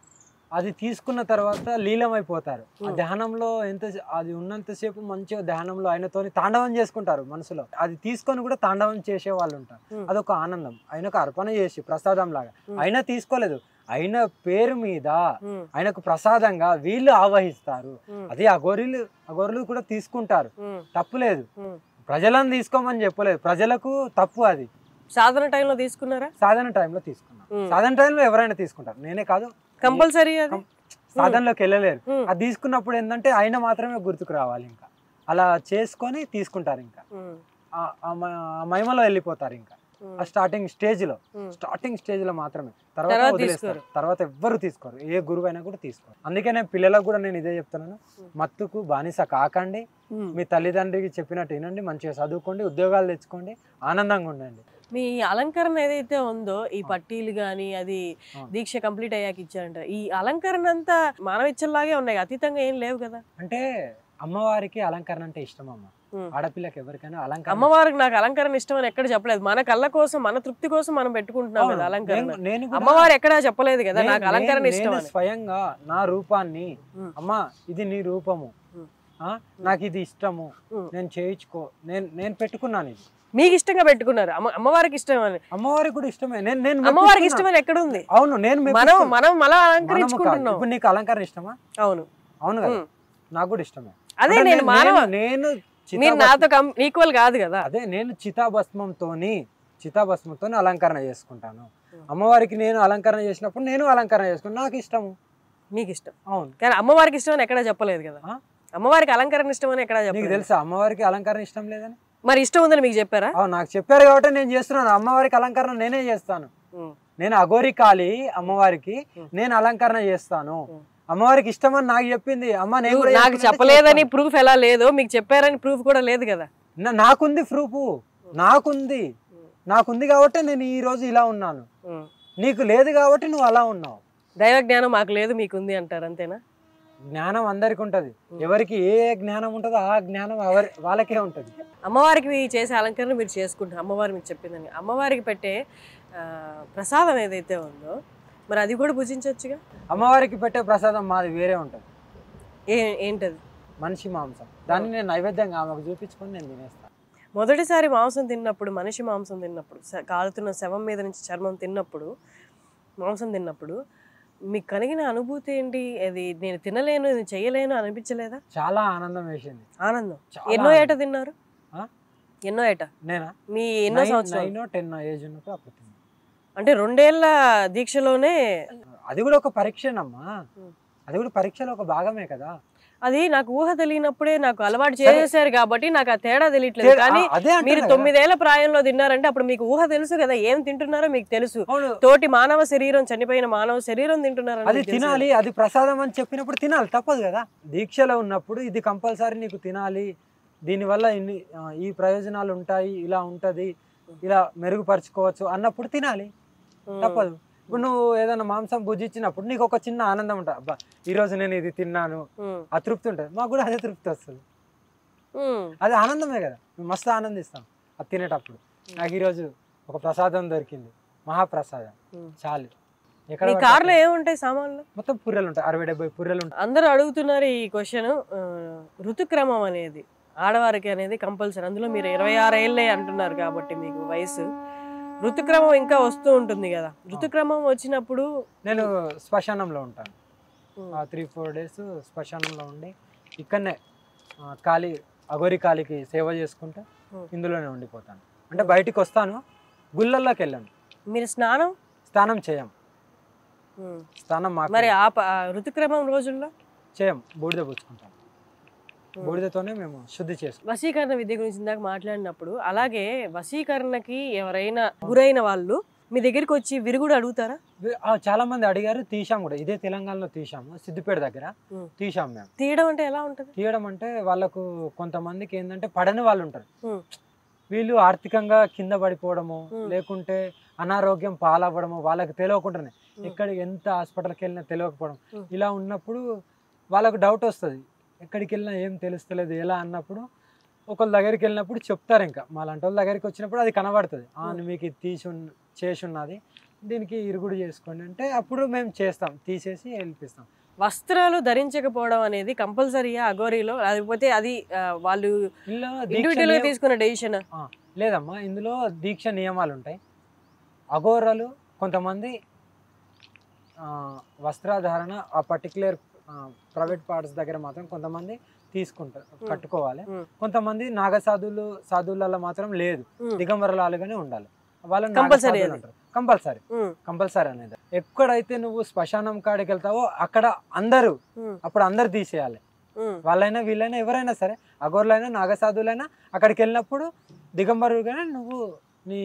Speaker 3: అది తీసుకున్న తర్వాత లీలమైపోతారు. ఆ ధ్యానంలో ఎంత అది ఉన్నంతసేపు మంచిగా ధ్యానంలో ఆయనతో తాండవం చేసుకుంటారు మనసులో. అది తీసుకొని కూడా తాండవం చేసే వాళ్ళు ఉంటారు. అదొక ఆనందం, ఆయనకు అర్పణ చేసి ప్రసాదం లాగా. అయినా తీసుకోలేదు, ఆయన పేరు మీద ఆయనకు ప్రసాదంగా వీళ్ళు ఆవహిస్తారు. అది అఘోరీలు అఘోరులు కూడా తీసుకుంటారు, తప్పులేదు. ప్రజలను తీసుకోమని చెప్పలేదు, ప్రజలకు తప్పు. అది
Speaker 2: సాధన టైంలో తీసుకున్నారా?
Speaker 3: సాధన టైంలో తీసుకున్నాం. సాధన టైంలో ఎవరైనా తీసుకుంటారు, నేనే కాదు.
Speaker 2: కంపల్సరీ
Speaker 3: సాధనలోకి వెళ్ళలేరు. అది తీసుకున్నప్పుడు ఏంటంటే ఆయన మాత్రమే గుర్తుకు రావాలి. ఇంకా అలా చేసుకొని తీసుకుంటారు, ఇంకా ఆ మహిమలో వెళ్ళిపోతారు. ఇంకా ఆ స్టార్టింగ్ స్టేజ్ లో స్టార్టింగ్ స్టేజ్ లో మాత్రమే, తర్వాత వదిలేస్తారు. తర్వాత ఎవ్వరు తీసుకోరు, ఏ గురువు అయినా కూడా తీసుకోరు. అందుకే నేను పిల్లలకు కూడా నేను ఇదే చెప్తున్నాను, మత్తుకు బానిస కాకండి, మీ తల్లిదండ్రికి చెప్పినట్టు వినండి, మంచిగా చదువుకోండి, ఉద్యోగాలు తెచ్చుకోండి, ఆనందంగా ఉండండి.
Speaker 2: మీ అలంకరణ ఏదైతే ఉందో ఈ పట్టీలు గానీ అది దీక్ష కంప్లీట్ అయ్యాక ఇచ్చారంట, ఈ అలంకరణ అంతా మానవిచ్చల్లాగే ఉన్నాయి, అతీతంగా ఏం లేవు కదా?
Speaker 3: అంటే అమ్మవారికి అలంకరణ అంటే ఇష్టం అమ్మ, ఆడపిల్లకి ఎవరికైనా అలంకరణ.
Speaker 2: అమ్మవారికి నాకు అలంకరణ ఇష్టం అని ఎక్కడ చెప్పలేదు, మన కళ్ళ కోసం మన తృప్తి కోసం మనం పెట్టుకుంటున్నాం కదా అలంకరణ. అమ్మవారు ఎక్కడా చెప్పలేదు కదా నాకు అలంకరణ ఇష్టం.
Speaker 3: స్వయంగా నా రూపాన్ని, అమ్మా ఇది నీ రూపము, నాకు ఇది ఇష్టము, నేను చేయించుకో, నేను నేను పెట్టుకున్నాను. ఇది
Speaker 2: మీకు ఇష్టంగా పెట్టుకున్నారు, అమ్మవారికి ఇష్టం అని.
Speaker 3: అమ్మవారికి కూడా ఇష్టమే, నేను
Speaker 2: అమ్మవారికి ఇష్టమని ఎక్కడ ఉంది?
Speaker 3: అవును, నేను
Speaker 2: మనం మనం మళ్ళీ అలంకరించుకుంటున్నాం.
Speaker 3: ఇప్పుడు నీకు అలంకరణ ఇష్టమా?
Speaker 2: అవును అవును
Speaker 3: కదా, నాకు కూడా ఇష్టమే.
Speaker 2: అదే నేను మానవ
Speaker 3: నేను
Speaker 2: మీరు నాతో ఈక్వల్ కాదు కదా.
Speaker 3: అదే నేను చితాభస్మంతోని చితాభస్మంతో అలంకరణ చేసుకుంటాను. అమ్మవారికి నేను అలంకరణ చేసినప్పుడు నేను అలంకరణ చేసుకుంటాను, నాకు ఇష్టము.
Speaker 2: మీకు ఇష్టం,
Speaker 3: అవును.
Speaker 2: కానీ అమ్మవారికి ఇష్టం అని ఎక్కడా చెప్పలేదు కదా. అమ్మవారికి అలంకరణ ఇష్టం అని ఎక్కడా చెప్పలేదు.
Speaker 3: తెలుసా అమ్మవారికి అలంకరణ ఇష్టం లేదని?
Speaker 2: మరి ఇష్టం ఉందని మీకు చెప్పారా?
Speaker 3: నాకు చెప్పారు కాబట్టి నేను చేస్తున్నాను. అమ్మవారికి అలంకరణ నేనే చేస్తాను. నేను అఘోరి కాళీ అమ్మవారికి నేను అలంకరణ చేస్తాను. అమ్మవారికి ఇష్టం అని నాకు చెప్పింది అమ్మ. నేను
Speaker 2: నాకు చెప్పలేదని ప్రూఫ్ ఎలా లేదు, మీకు చెప్పారని ప్రూఫ్ కూడా లేదు కదా.
Speaker 3: నాకుంది ప్రూఫ్, నాకుంది నాకుంది కాబట్టి నేను ఈ రోజు ఇలా ఉన్నాను. నీకు లేదు కాబట్టి నువ్వు అలా ఉన్నావు.
Speaker 2: దైవ జ్ఞానం మాకు లేదు, మీకుంది అంటారు, అంతేనా?
Speaker 3: జ్ఞానం అందరికి ఉంటది, ఎవరికి ఏ జ్ఞానం ఉంటుందో ఆ జ్ఞానం ఎవరి వాళ్ళకే ఉంటది.
Speaker 2: అమ్మవారికి చేసే అలంకరణ మీరు చేసుకుంటారు, అమ్మవారు మీకు చెప్పిందని. అమ్మవారికి పెట్టే ప్రసాదం ఏదైతే ఉందో మరి అది కూడా భుజించవచ్చుగా.
Speaker 3: అమ్మవారికి పెట్టే ప్రసాదం మాది వేరే ఉంటుంది.
Speaker 2: ఏ ఏంటది?
Speaker 3: మనిషి మాంసం. దాన్ని నేను నైవేద్యంగా ఆమెకు చూపించుకొని నేను తినేస్తాను.
Speaker 2: మొదటిసారి మాంసం తిన్నప్పుడు, మనిషి మాంసం తిన్నప్పుడు, కాలుతున్న శవం మీద నుంచి చర్మం తిన్నప్పుడు, మాంసం తిన్నప్పుడు మీకు కలిగిన అనుభూతి ఏంటి? అది నేను తినలేను, నేను చేయలేను అనిపించలేదా?
Speaker 3: చాలా ఆనందం వేసింది.
Speaker 2: ఆనందం. ఎన్నో ఏట తిన్నారు? ఎన్నో ఏట?
Speaker 3: నేనా?
Speaker 2: మీ ఎన్నో సంవత్సరాలు?
Speaker 3: టెన్ ఏజ్ ఉన్నప్పుడు అప్పుడు తిన్నాను.
Speaker 2: అంటే రెండేళ్ల దీక్షలోనే?
Speaker 3: అది కూడా ఒక పరీక్షనమ్మా. అది కూడా పరీక్షలో ఒక భాగమే కదా.
Speaker 2: అది నాకు ఊహ తెలియనప్పుడే నాకు అలవాటు చేసేసారు కాబట్టి నాకు ఆ తేడా తెలియట్లేదు. కానీ మీరు తొమ్మిదేళ్ల ప్రాయంలో తిన్నారంటే అప్పుడు మీకు ఊహ తెలుసు కదా, ఏం తింటున్నారో మీకు తెలుసు. తోటి మానవ శరీరం, చనిపోయిన మానవ శరీరం తింటున్నారు.
Speaker 3: అది తినాలి, అది ప్రసాదం అని చెప్పినప్పుడు తినాలి, తప్పదు కదా. దీక్షలో ఉన్నప్పుడు ఇది కంపల్సరీ నీకు తినాలి, దీనివల్ల ఇన్ని ఈ ప్రయోజనాలు ఉంటాయి, ఇలా ఉంటది, ఇలా మెరుగుపరచుకోవచ్చు అన్నప్పుడు తినాలి, తప్పదు. ఇప్పుడు నువ్వు ఏదైనా మాంసం భుజించినప్పుడు నీకు ఒక చిన్న ఆనందం ఉంటుంది. అబ్బా ఈ రోజు నేను ఇది తిన్నాను, ఆ తృప్తి ఉంటుంది. మాకు కూడా అదే తృప్తి వస్తుంది. అది ఆనందమే కదా, మేము మస్తు ఆనందిస్తాం అది తినేటప్పుడు. నాకు ఈరోజు ఒక ప్రసాదం దొరికింది, మహాప్రసాదం, చాలు.
Speaker 2: ఎక్కడ కార్లో ఏముంటాయి సామాన్లు?
Speaker 3: మొత్తం పుర్రెలు ఉంటాయి, అరవై డెబ్బై పుర్రెలు ఉంటాయి.
Speaker 2: అందరూ అడుగుతున్నారు ఈ క్వశ్చన్. ఋతుక్రమం అనేది ఆడవారికి అనేది కంపల్సరీ. అందులో మీరు ఇరవై ఆరు ఏళ్ళే అంటున్నారు కాబట్టి మీకు వయసు. ఋతుక్రమం ఇంకా వస్తూ ఉంటుంది కదా, ఋతుక్రమం వచ్చినప్పుడు
Speaker 3: నేను శ్మశానంలో ఉంటాను. త్రీ ఫోర్ డేస్ శ్మశానంలో ఉండి ఇక్కడనే కాళీ అఘోరి కాళీకి సేవ చేసుకుంటా ఇందులోనే ఉండిపోతాను. అంటే బయటికి వస్తాను, గుళ్ళల్లోకి వెళ్ళాను.
Speaker 2: మీరు స్నానం
Speaker 3: స్నానం చేయం. స్నానం
Speaker 2: మరి ఆ ఋతుక్రమం రోజుల్లో చేయం,
Speaker 3: బూడిద పూసుకుంటాం. బూడిదతోనే మేము శుద్ధి చేస్తాం.
Speaker 2: వశీకరణ విద్య గురించి ఇందాక మాట్లాడినప్పుడు, అలాగే వశీకరణకి ఎవరైనా గురైన వాళ్ళు మీ దగ్గరికి వచ్చి విరుగుడు అడుగుతారా?
Speaker 3: చాలా మంది అడిగారు, తీసాం కూడా. ఇదే తెలంగాణలో తీసాము, సిద్దిపేట దగ్గర తీసాం మేము.
Speaker 2: తీయడం అంటే ఎలా ఉంటుంది?
Speaker 3: తీయడం అంటే వాళ్ళకు కొంతమందికి ఏంటంటే పడని వాళ్ళు ఉంటారు. వీళ్ళు ఆర్థికంగా కింద పడిపోవడము, లేకుంటే అనారోగ్యం పాలవ్వడము, వాళ్ళకి తెలియకుండానే ఎక్కడ ఎంత హాస్పిటల్కి వెళ్ళినా తెలియకపోవడం, ఇలా ఉన్నప్పుడు వాళ్ళకు డౌట్ వస్తుంది, ఎక్కడికి వెళ్ళినా ఏం తెలుస్తలేదు ఎలా అన్నప్పుడు ఒకళ్ళ దగ్గరికి వెళ్ళినప్పుడు చెప్తారు. ఇంకా మా లాంటి వాళ్ళ దగ్గరికి వచ్చినప్పుడు అది కనబడుతుంది, మీకు ఇది తీసి చేసి ఉన్నది, దీనికి ఇరుగుడు చేసుకోండి అంటే అప్పుడు మేము చేస్తాం, తీసేసి వెళ్ళిపిస్తాం.
Speaker 2: వస్త్రాలు ధరించకపోవడం అనేది కంపల్సరీయా అఘోరీలో? లేకపోతే అది వాళ్ళు ఇండివిడ్యువల్గా తీసుకున్న డెసిషన్?
Speaker 3: లేదమ్మా, ఇందులో దీక్ష నియమాలు ఉంటాయి. అఘోరాలు కొంతమంది వస్త్రధారణ ఆ పర్టికులర్ ప్రైవేట్ పార్ట్స్ దగ్గర మాత్రం కొంతమంది తీసుకుంటారు, కట్టుకోవాలి. కొంతమంది నాగ సాధువులు సాధువులలో మాత్రం లేదు, దిగంబరలాలుగానే ఉండాలి. వాళ్ళని కంపల్సరీ కంపల్సరీ కంపల్సరీ అనేది. ఎక్కడైతే నువ్వు శ్మశానం కాడికి వెళ్తావో అక్కడ అందరూ అప్పుడు అందరు తీసేయాలి, వాళ్ళైనా వీళ్ళైనా ఎవరైనా సరే, అఘోరులైనా నాగసాధువులైనా అక్కడికి వెళ్ళినప్పుడు దిగంబరుగానే నువ్వు నీ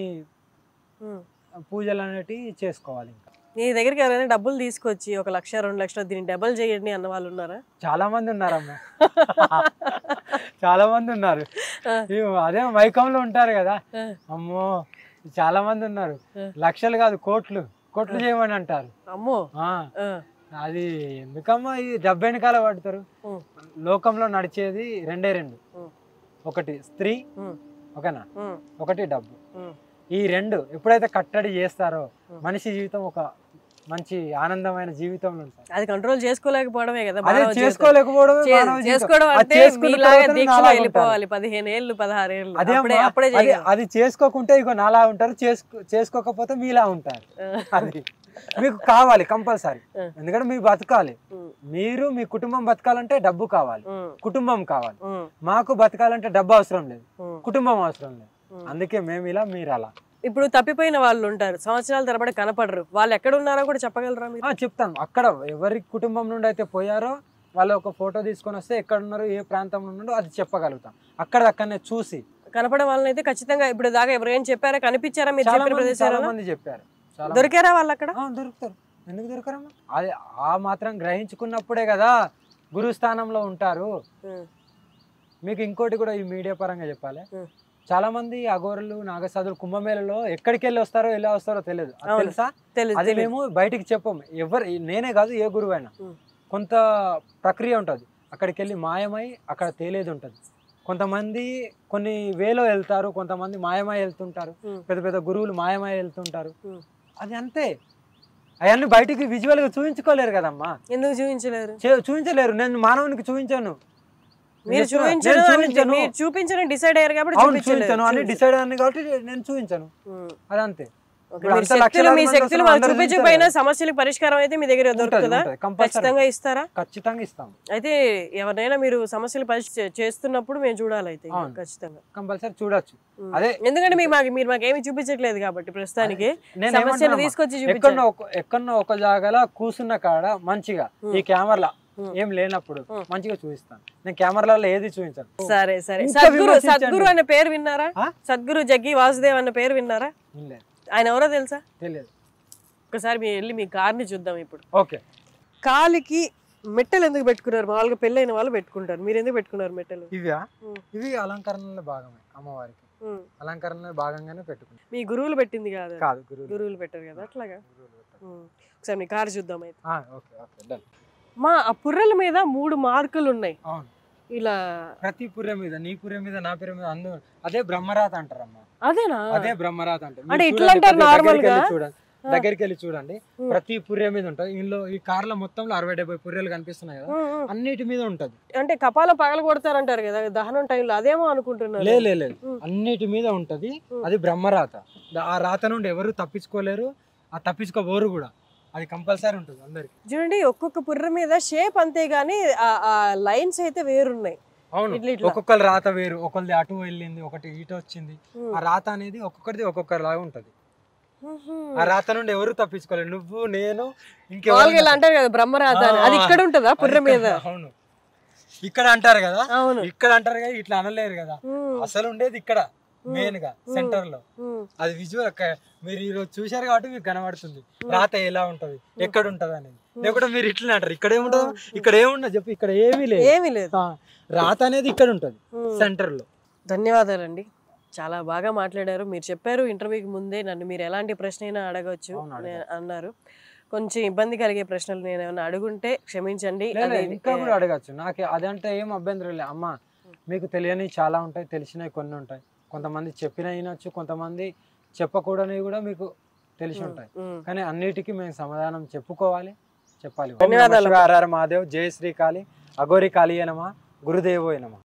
Speaker 3: పూజలు అనేటివి చేసుకోవాలి. ఇంకా
Speaker 2: నీ దగ్గరికి ఎవరైనా డబ్బులు తీసుకొచ్చి ఒక లక్ష రెండు లక్షలు దీన్ని డబల్ చేయండి అన్న వాళ్ళు ఉన్నారా?
Speaker 3: చాలా మంది ఉన్నారమ్మా, చాలా మంది ఉన్నారు. అదే మైకంలో ఉంటారు కదా, అమ్మో చాలా మంది ఉన్నారు. లక్షలు కాదు కోట్లు కోట్లు చేయమని అంటారు.
Speaker 2: అమ్మో,
Speaker 3: అది ఎందుకమ్మా ఈ డబ్బు వెనకాల పడతారు? లోకంలో నడిచేది రెండే రెండు, ఒకటి స్త్రీ, ఓకేనా, ఒకటి డబ్బు. ఈ రెండు ఎప్పుడైతే కట్టడి చేస్తారో మనిషి జీవితం ఒక మంచి ఆనందమైన జీవితంలో ఉంటుంది.
Speaker 2: అది కంట్రోల్ చేసుకోలేకపోవడమే కదా,
Speaker 3: చేసుకోలేకపోవడం.
Speaker 2: పదిహేను ఏళ్ళు పదహారు ఏళ్ళు
Speaker 3: అది చేసుకోకుంటే ఇక నాలా ఉంటారు, చేసుకోకపోతే మీలా ఉంటారు. అది మీకు కావాలి కంపల్సరీ, ఎందుకంటే మీరు బతకాలి. మీరు మీ కుటుంబం బతకాలంటే డబ్బు కావాలి, కుటుంబం కావాలి. మాకు బతకాలంటే డబ్బు అవసరం లేదు, కుటుంబం అవసరం లేదు. అందుకే మేము ఇలా, మీరు అలా.
Speaker 2: ఇప్పుడు తప్పిపోయిన వాళ్ళు ఉంటారు, సంవత్సరాల తరబడి కనపడరు, వాళ్ళు ఎక్కడ ఉన్నారో కూడా చెప్పగలరా మీరు?
Speaker 3: చెప్తాను. అక్కడ ఎవరి కుటుంబం నుండి అయితే పోయారో వాళ్ళు ఒక ఫోటో తీసుకొని వస్తే ఎక్కడ ఉన్నారు, ఏ ప్రాంతంలో ఉన్నారో అది చెప్పగలుగుతాం. అక్కడ అక్కడనే చూసి
Speaker 2: కనపడే వాళ్ళని అయితే ఖచ్చితంగా ఇప్పుడు దాకా ఎవరైనా చెప్పారా, కనిపించారా? మీరు చెప్పిన ప్రదేశాలు
Speaker 3: చాలా మంది చెప్పారు.
Speaker 2: దొరికారా వాళ్ళు అక్కడ?
Speaker 3: దొరుకుతారు, ఎందుకు దొరకరమ్మా? అది ఆ మాత్రం గ్రహించుకున్నప్పుడే కదా గురుస్థానంలో ఉంటారు. మీకు ఇంకోటి కూడా ఈ మీడియా పరంగా చెప్పాలి, చాలా మంది అఘోరులు నాగసాధులు కుంభమేళలో ఎక్కడికి వెళ్ళి వస్తారో ఎలా వస్తారో తెలియదు, తెలుసా? అది మేము బయటికి చెప్పము. ఎవరు, నేనే కాదు ఏ గురువు అయినా కొంత ప్రక్రియ ఉంటుంది. అక్కడికి వెళ్ళి మాయమై అక్కడ తేలేది ఉంటుంది. కొంతమంది కొన్ని వేలో వెళ్తారు, కొంతమంది మాయమై వెళ్తుంటారు, పెద్ద పెద్ద గురువులు మాయమై వెళ్తుంటారు. అది అంతే, అవన్నీ బయటికి విజువల్ గా చూపించుకోలేరు కదమ్మా.
Speaker 2: ఎందుకు చూపించలేరు?
Speaker 3: చూపించలేరు. నేను మానవునికి చూపించాను.
Speaker 2: మీరు చూపించను మీరు చూపించను డిసైడ్ అయ్యారు కాబట్టి
Speaker 3: చూపించాను అని డిసైడ్ అయ్యాను కాబట్టి నేను చూపించాను. అదంతే.
Speaker 2: మీ శక్తులు వాళ్ళు చూపించకపోయినా సమస్యలకు పరిష్కారం అయితే మీ దగ్గర దొరుకుతుందా? ఖచ్చితంగా ఇస్తారా?
Speaker 3: ఖచ్చితంగా ఇస్తాం.
Speaker 2: అయితే ఎవరైనా మీరు సమస్యలు పరిష్కారం చేస్తున్నప్పుడు మేము చూడాలి అయితే ఖచ్చితంగా
Speaker 3: కంపల్సరీ చూడొచ్చు. అదే
Speaker 2: ఎందుకంటే మీకు మాకు మీరు మాకేమి చూపించట్లేదు కాబట్టి ప్రస్తుతానికి సమస్యలు తీసుకొచ్చి
Speaker 3: ఎక్కడో ఎక్కడో ఒక జాగాలో కూర్చున్న కాడ మంచిగా ఈ కెమెరా ఏం లేనప్పుడు మంచిగా చూపిస్తాను. నేను కెమెరాలో ఏది చూపించాను.
Speaker 2: సరే సరే. సద్గురు సద్గురు అనే పేరు విన్నారా? సద్గురు జగ్గి వాసుదేవ్ అన్న పేరు విన్నారా? ఆయన ఎవరో తెలుసా?
Speaker 3: తెలియదు.
Speaker 2: ఒకసారి మీరు వెళ్ళి మీ కార్ని చూద్దాం ఇప్పుడు.
Speaker 3: ఓకే.
Speaker 2: కాలికి మెట్టలు ఎందుకు పెట్టుకున్నారు? మామూలుగా పెళ్ళైన వాళ్ళు పెట్టుకుంటారు, మీరు ఎందుకు పెట్టుకున్నారు మెట్టలు?
Speaker 3: ఇవా ఇవి అలంకరణలో భాగమే, అమ్మవారికి అలంకరణలో భాగంగానే పెట్టుకున్నారు.
Speaker 2: మీ గురువులు పెట్టింది కాదు?
Speaker 3: కాదు,
Speaker 2: గురువులు పెట్టారు కదా. అట్లాగా ఒకసారి మీ కారు చూద్దాం అయితే.
Speaker 3: Okay okay.
Speaker 2: మా ఆ పుర్రెల మీద మూడు మార్కులు ఉన్నాయి.
Speaker 3: అవును.
Speaker 2: ఇలా
Speaker 3: ప్రతి పుర్రె మీద, నీ పుర్రె మీద, నా పుర్రె మీద అందరూ అదే బ్రహ్మరాత అంటారమ్మా.
Speaker 2: అదేనా?
Speaker 3: అదే బ్రహ్మరాత అంటారు.
Speaker 2: అంటే ఇట్లా అంటారు నార్మల్ గా.
Speaker 3: చూడండి, దగ్గరికి వెళ్ళి చూడండి, ప్రతి పుర్రె మీద ఉంటది. ఇందులో ఈ కార్ లో మొత్తంలో అరవై డెబ్బై పుర్రెలు కనిపిస్తున్నాయి కదా, అన్నిటి మీద ఉంటది.
Speaker 2: అంటే కపాలం పగల కొడతారంటారు కదా దహనం టైంలో, అదేమో అనుకుంటున్నారు.
Speaker 3: లేదు, అన్నిటి మీద ఉంటది. అది బ్రహ్మరాత. ఆ రాత నుండి ఎవరు తప్పించుకోలేరు, ఆ తప్పించుకోబోరు కూడా. అది కంపల్సరీ ఉంటుంది అందరికి.
Speaker 2: చూడండి, ఒక్కొక్క పుర్రె మీద షేప్ అంతే గానీ ఆ లైన్స్ అయితే వేరున్నాయి.
Speaker 3: అవును, ఒక్కొక్కరు రాత వేరు. ఒకరిది అటు వెళ్ళింది, ఒకటి ఇటు వచ్చింది. ఆ రాత అనేది ఒక్కొక్కరిది ఒక్కొక్కరి లాగా ఉంటది. ఆ రాత నుండి ఎవరు తప్పించుకోలేదు, నువ్వు నేను
Speaker 2: ఇంకెవరు అంటారు కదా బ్రహ్మరాత. అది ఇక్కడ ఉంటదా పుర్రె మీద?
Speaker 3: అవును, ఇక్కడ అంటారు కదా. ఇక్కడ అంటారు కదా, ఇట్లా అనలేరు కదా. అసలు ఉండేది ఇక్కడ మెయిన్ గా సెంటర్ లో. అది విజువల్ మీరు ఈరోజు చూసారు కాబట్టి మీకు కనబడుతుంది రాత ఎలా ఉంటది, ఎక్కడ ఉంటది అనేది. లేకుంటే మీరు ఇట్లా అంటారు ఇక్కడ ఏముంటది, ఇక్కడ ఏముండదు చెప్పి. ఇక్కడ ఏమీ లేదు,
Speaker 2: ఏమీ లేదు.
Speaker 3: రాత అనేది ఇక్కడ ఉంటది సెంటర్ లో.
Speaker 2: ధన్యవాదాలండి, చాలా బాగా మాట్లాడారు. మీరు చెప్పారు ఇంటర్వ్యూకి ముందే నన్ను మీరు ఎలాంటి ప్రశ్న అయినా అడగవచ్చు అన్నారు. కొంచెం ఇబ్బంది కలిగే ప్రశ్నలు నేను ఏమైనా అడుగుంటే క్షమించండి.
Speaker 3: ఇంకా కూడా అడగచ్చు, నాకు అదంటే ఏం అభ్యంతరం లేదు. అమ్మ, మీకు తెలియని చాలా ఉంటాయి, తెలిసినవి కొన్ని ఉంటాయి. కొంతమంది చెప్పిన వినొచ్చు, కొంతమంది చెప్పకూడనివి కూడా మీకు తెలిసి ఉంటాయి. కానీ అన్నిటికీ మేము సమాధానం చెప్పుకోవాలి, చెప్పాలి. ధన్యవాదాలు. హర హర మహాదేవ్, జయ శ్రీ కాళీ, అఘోరి కాళీయే నమః, గురుదేవోయే నమః.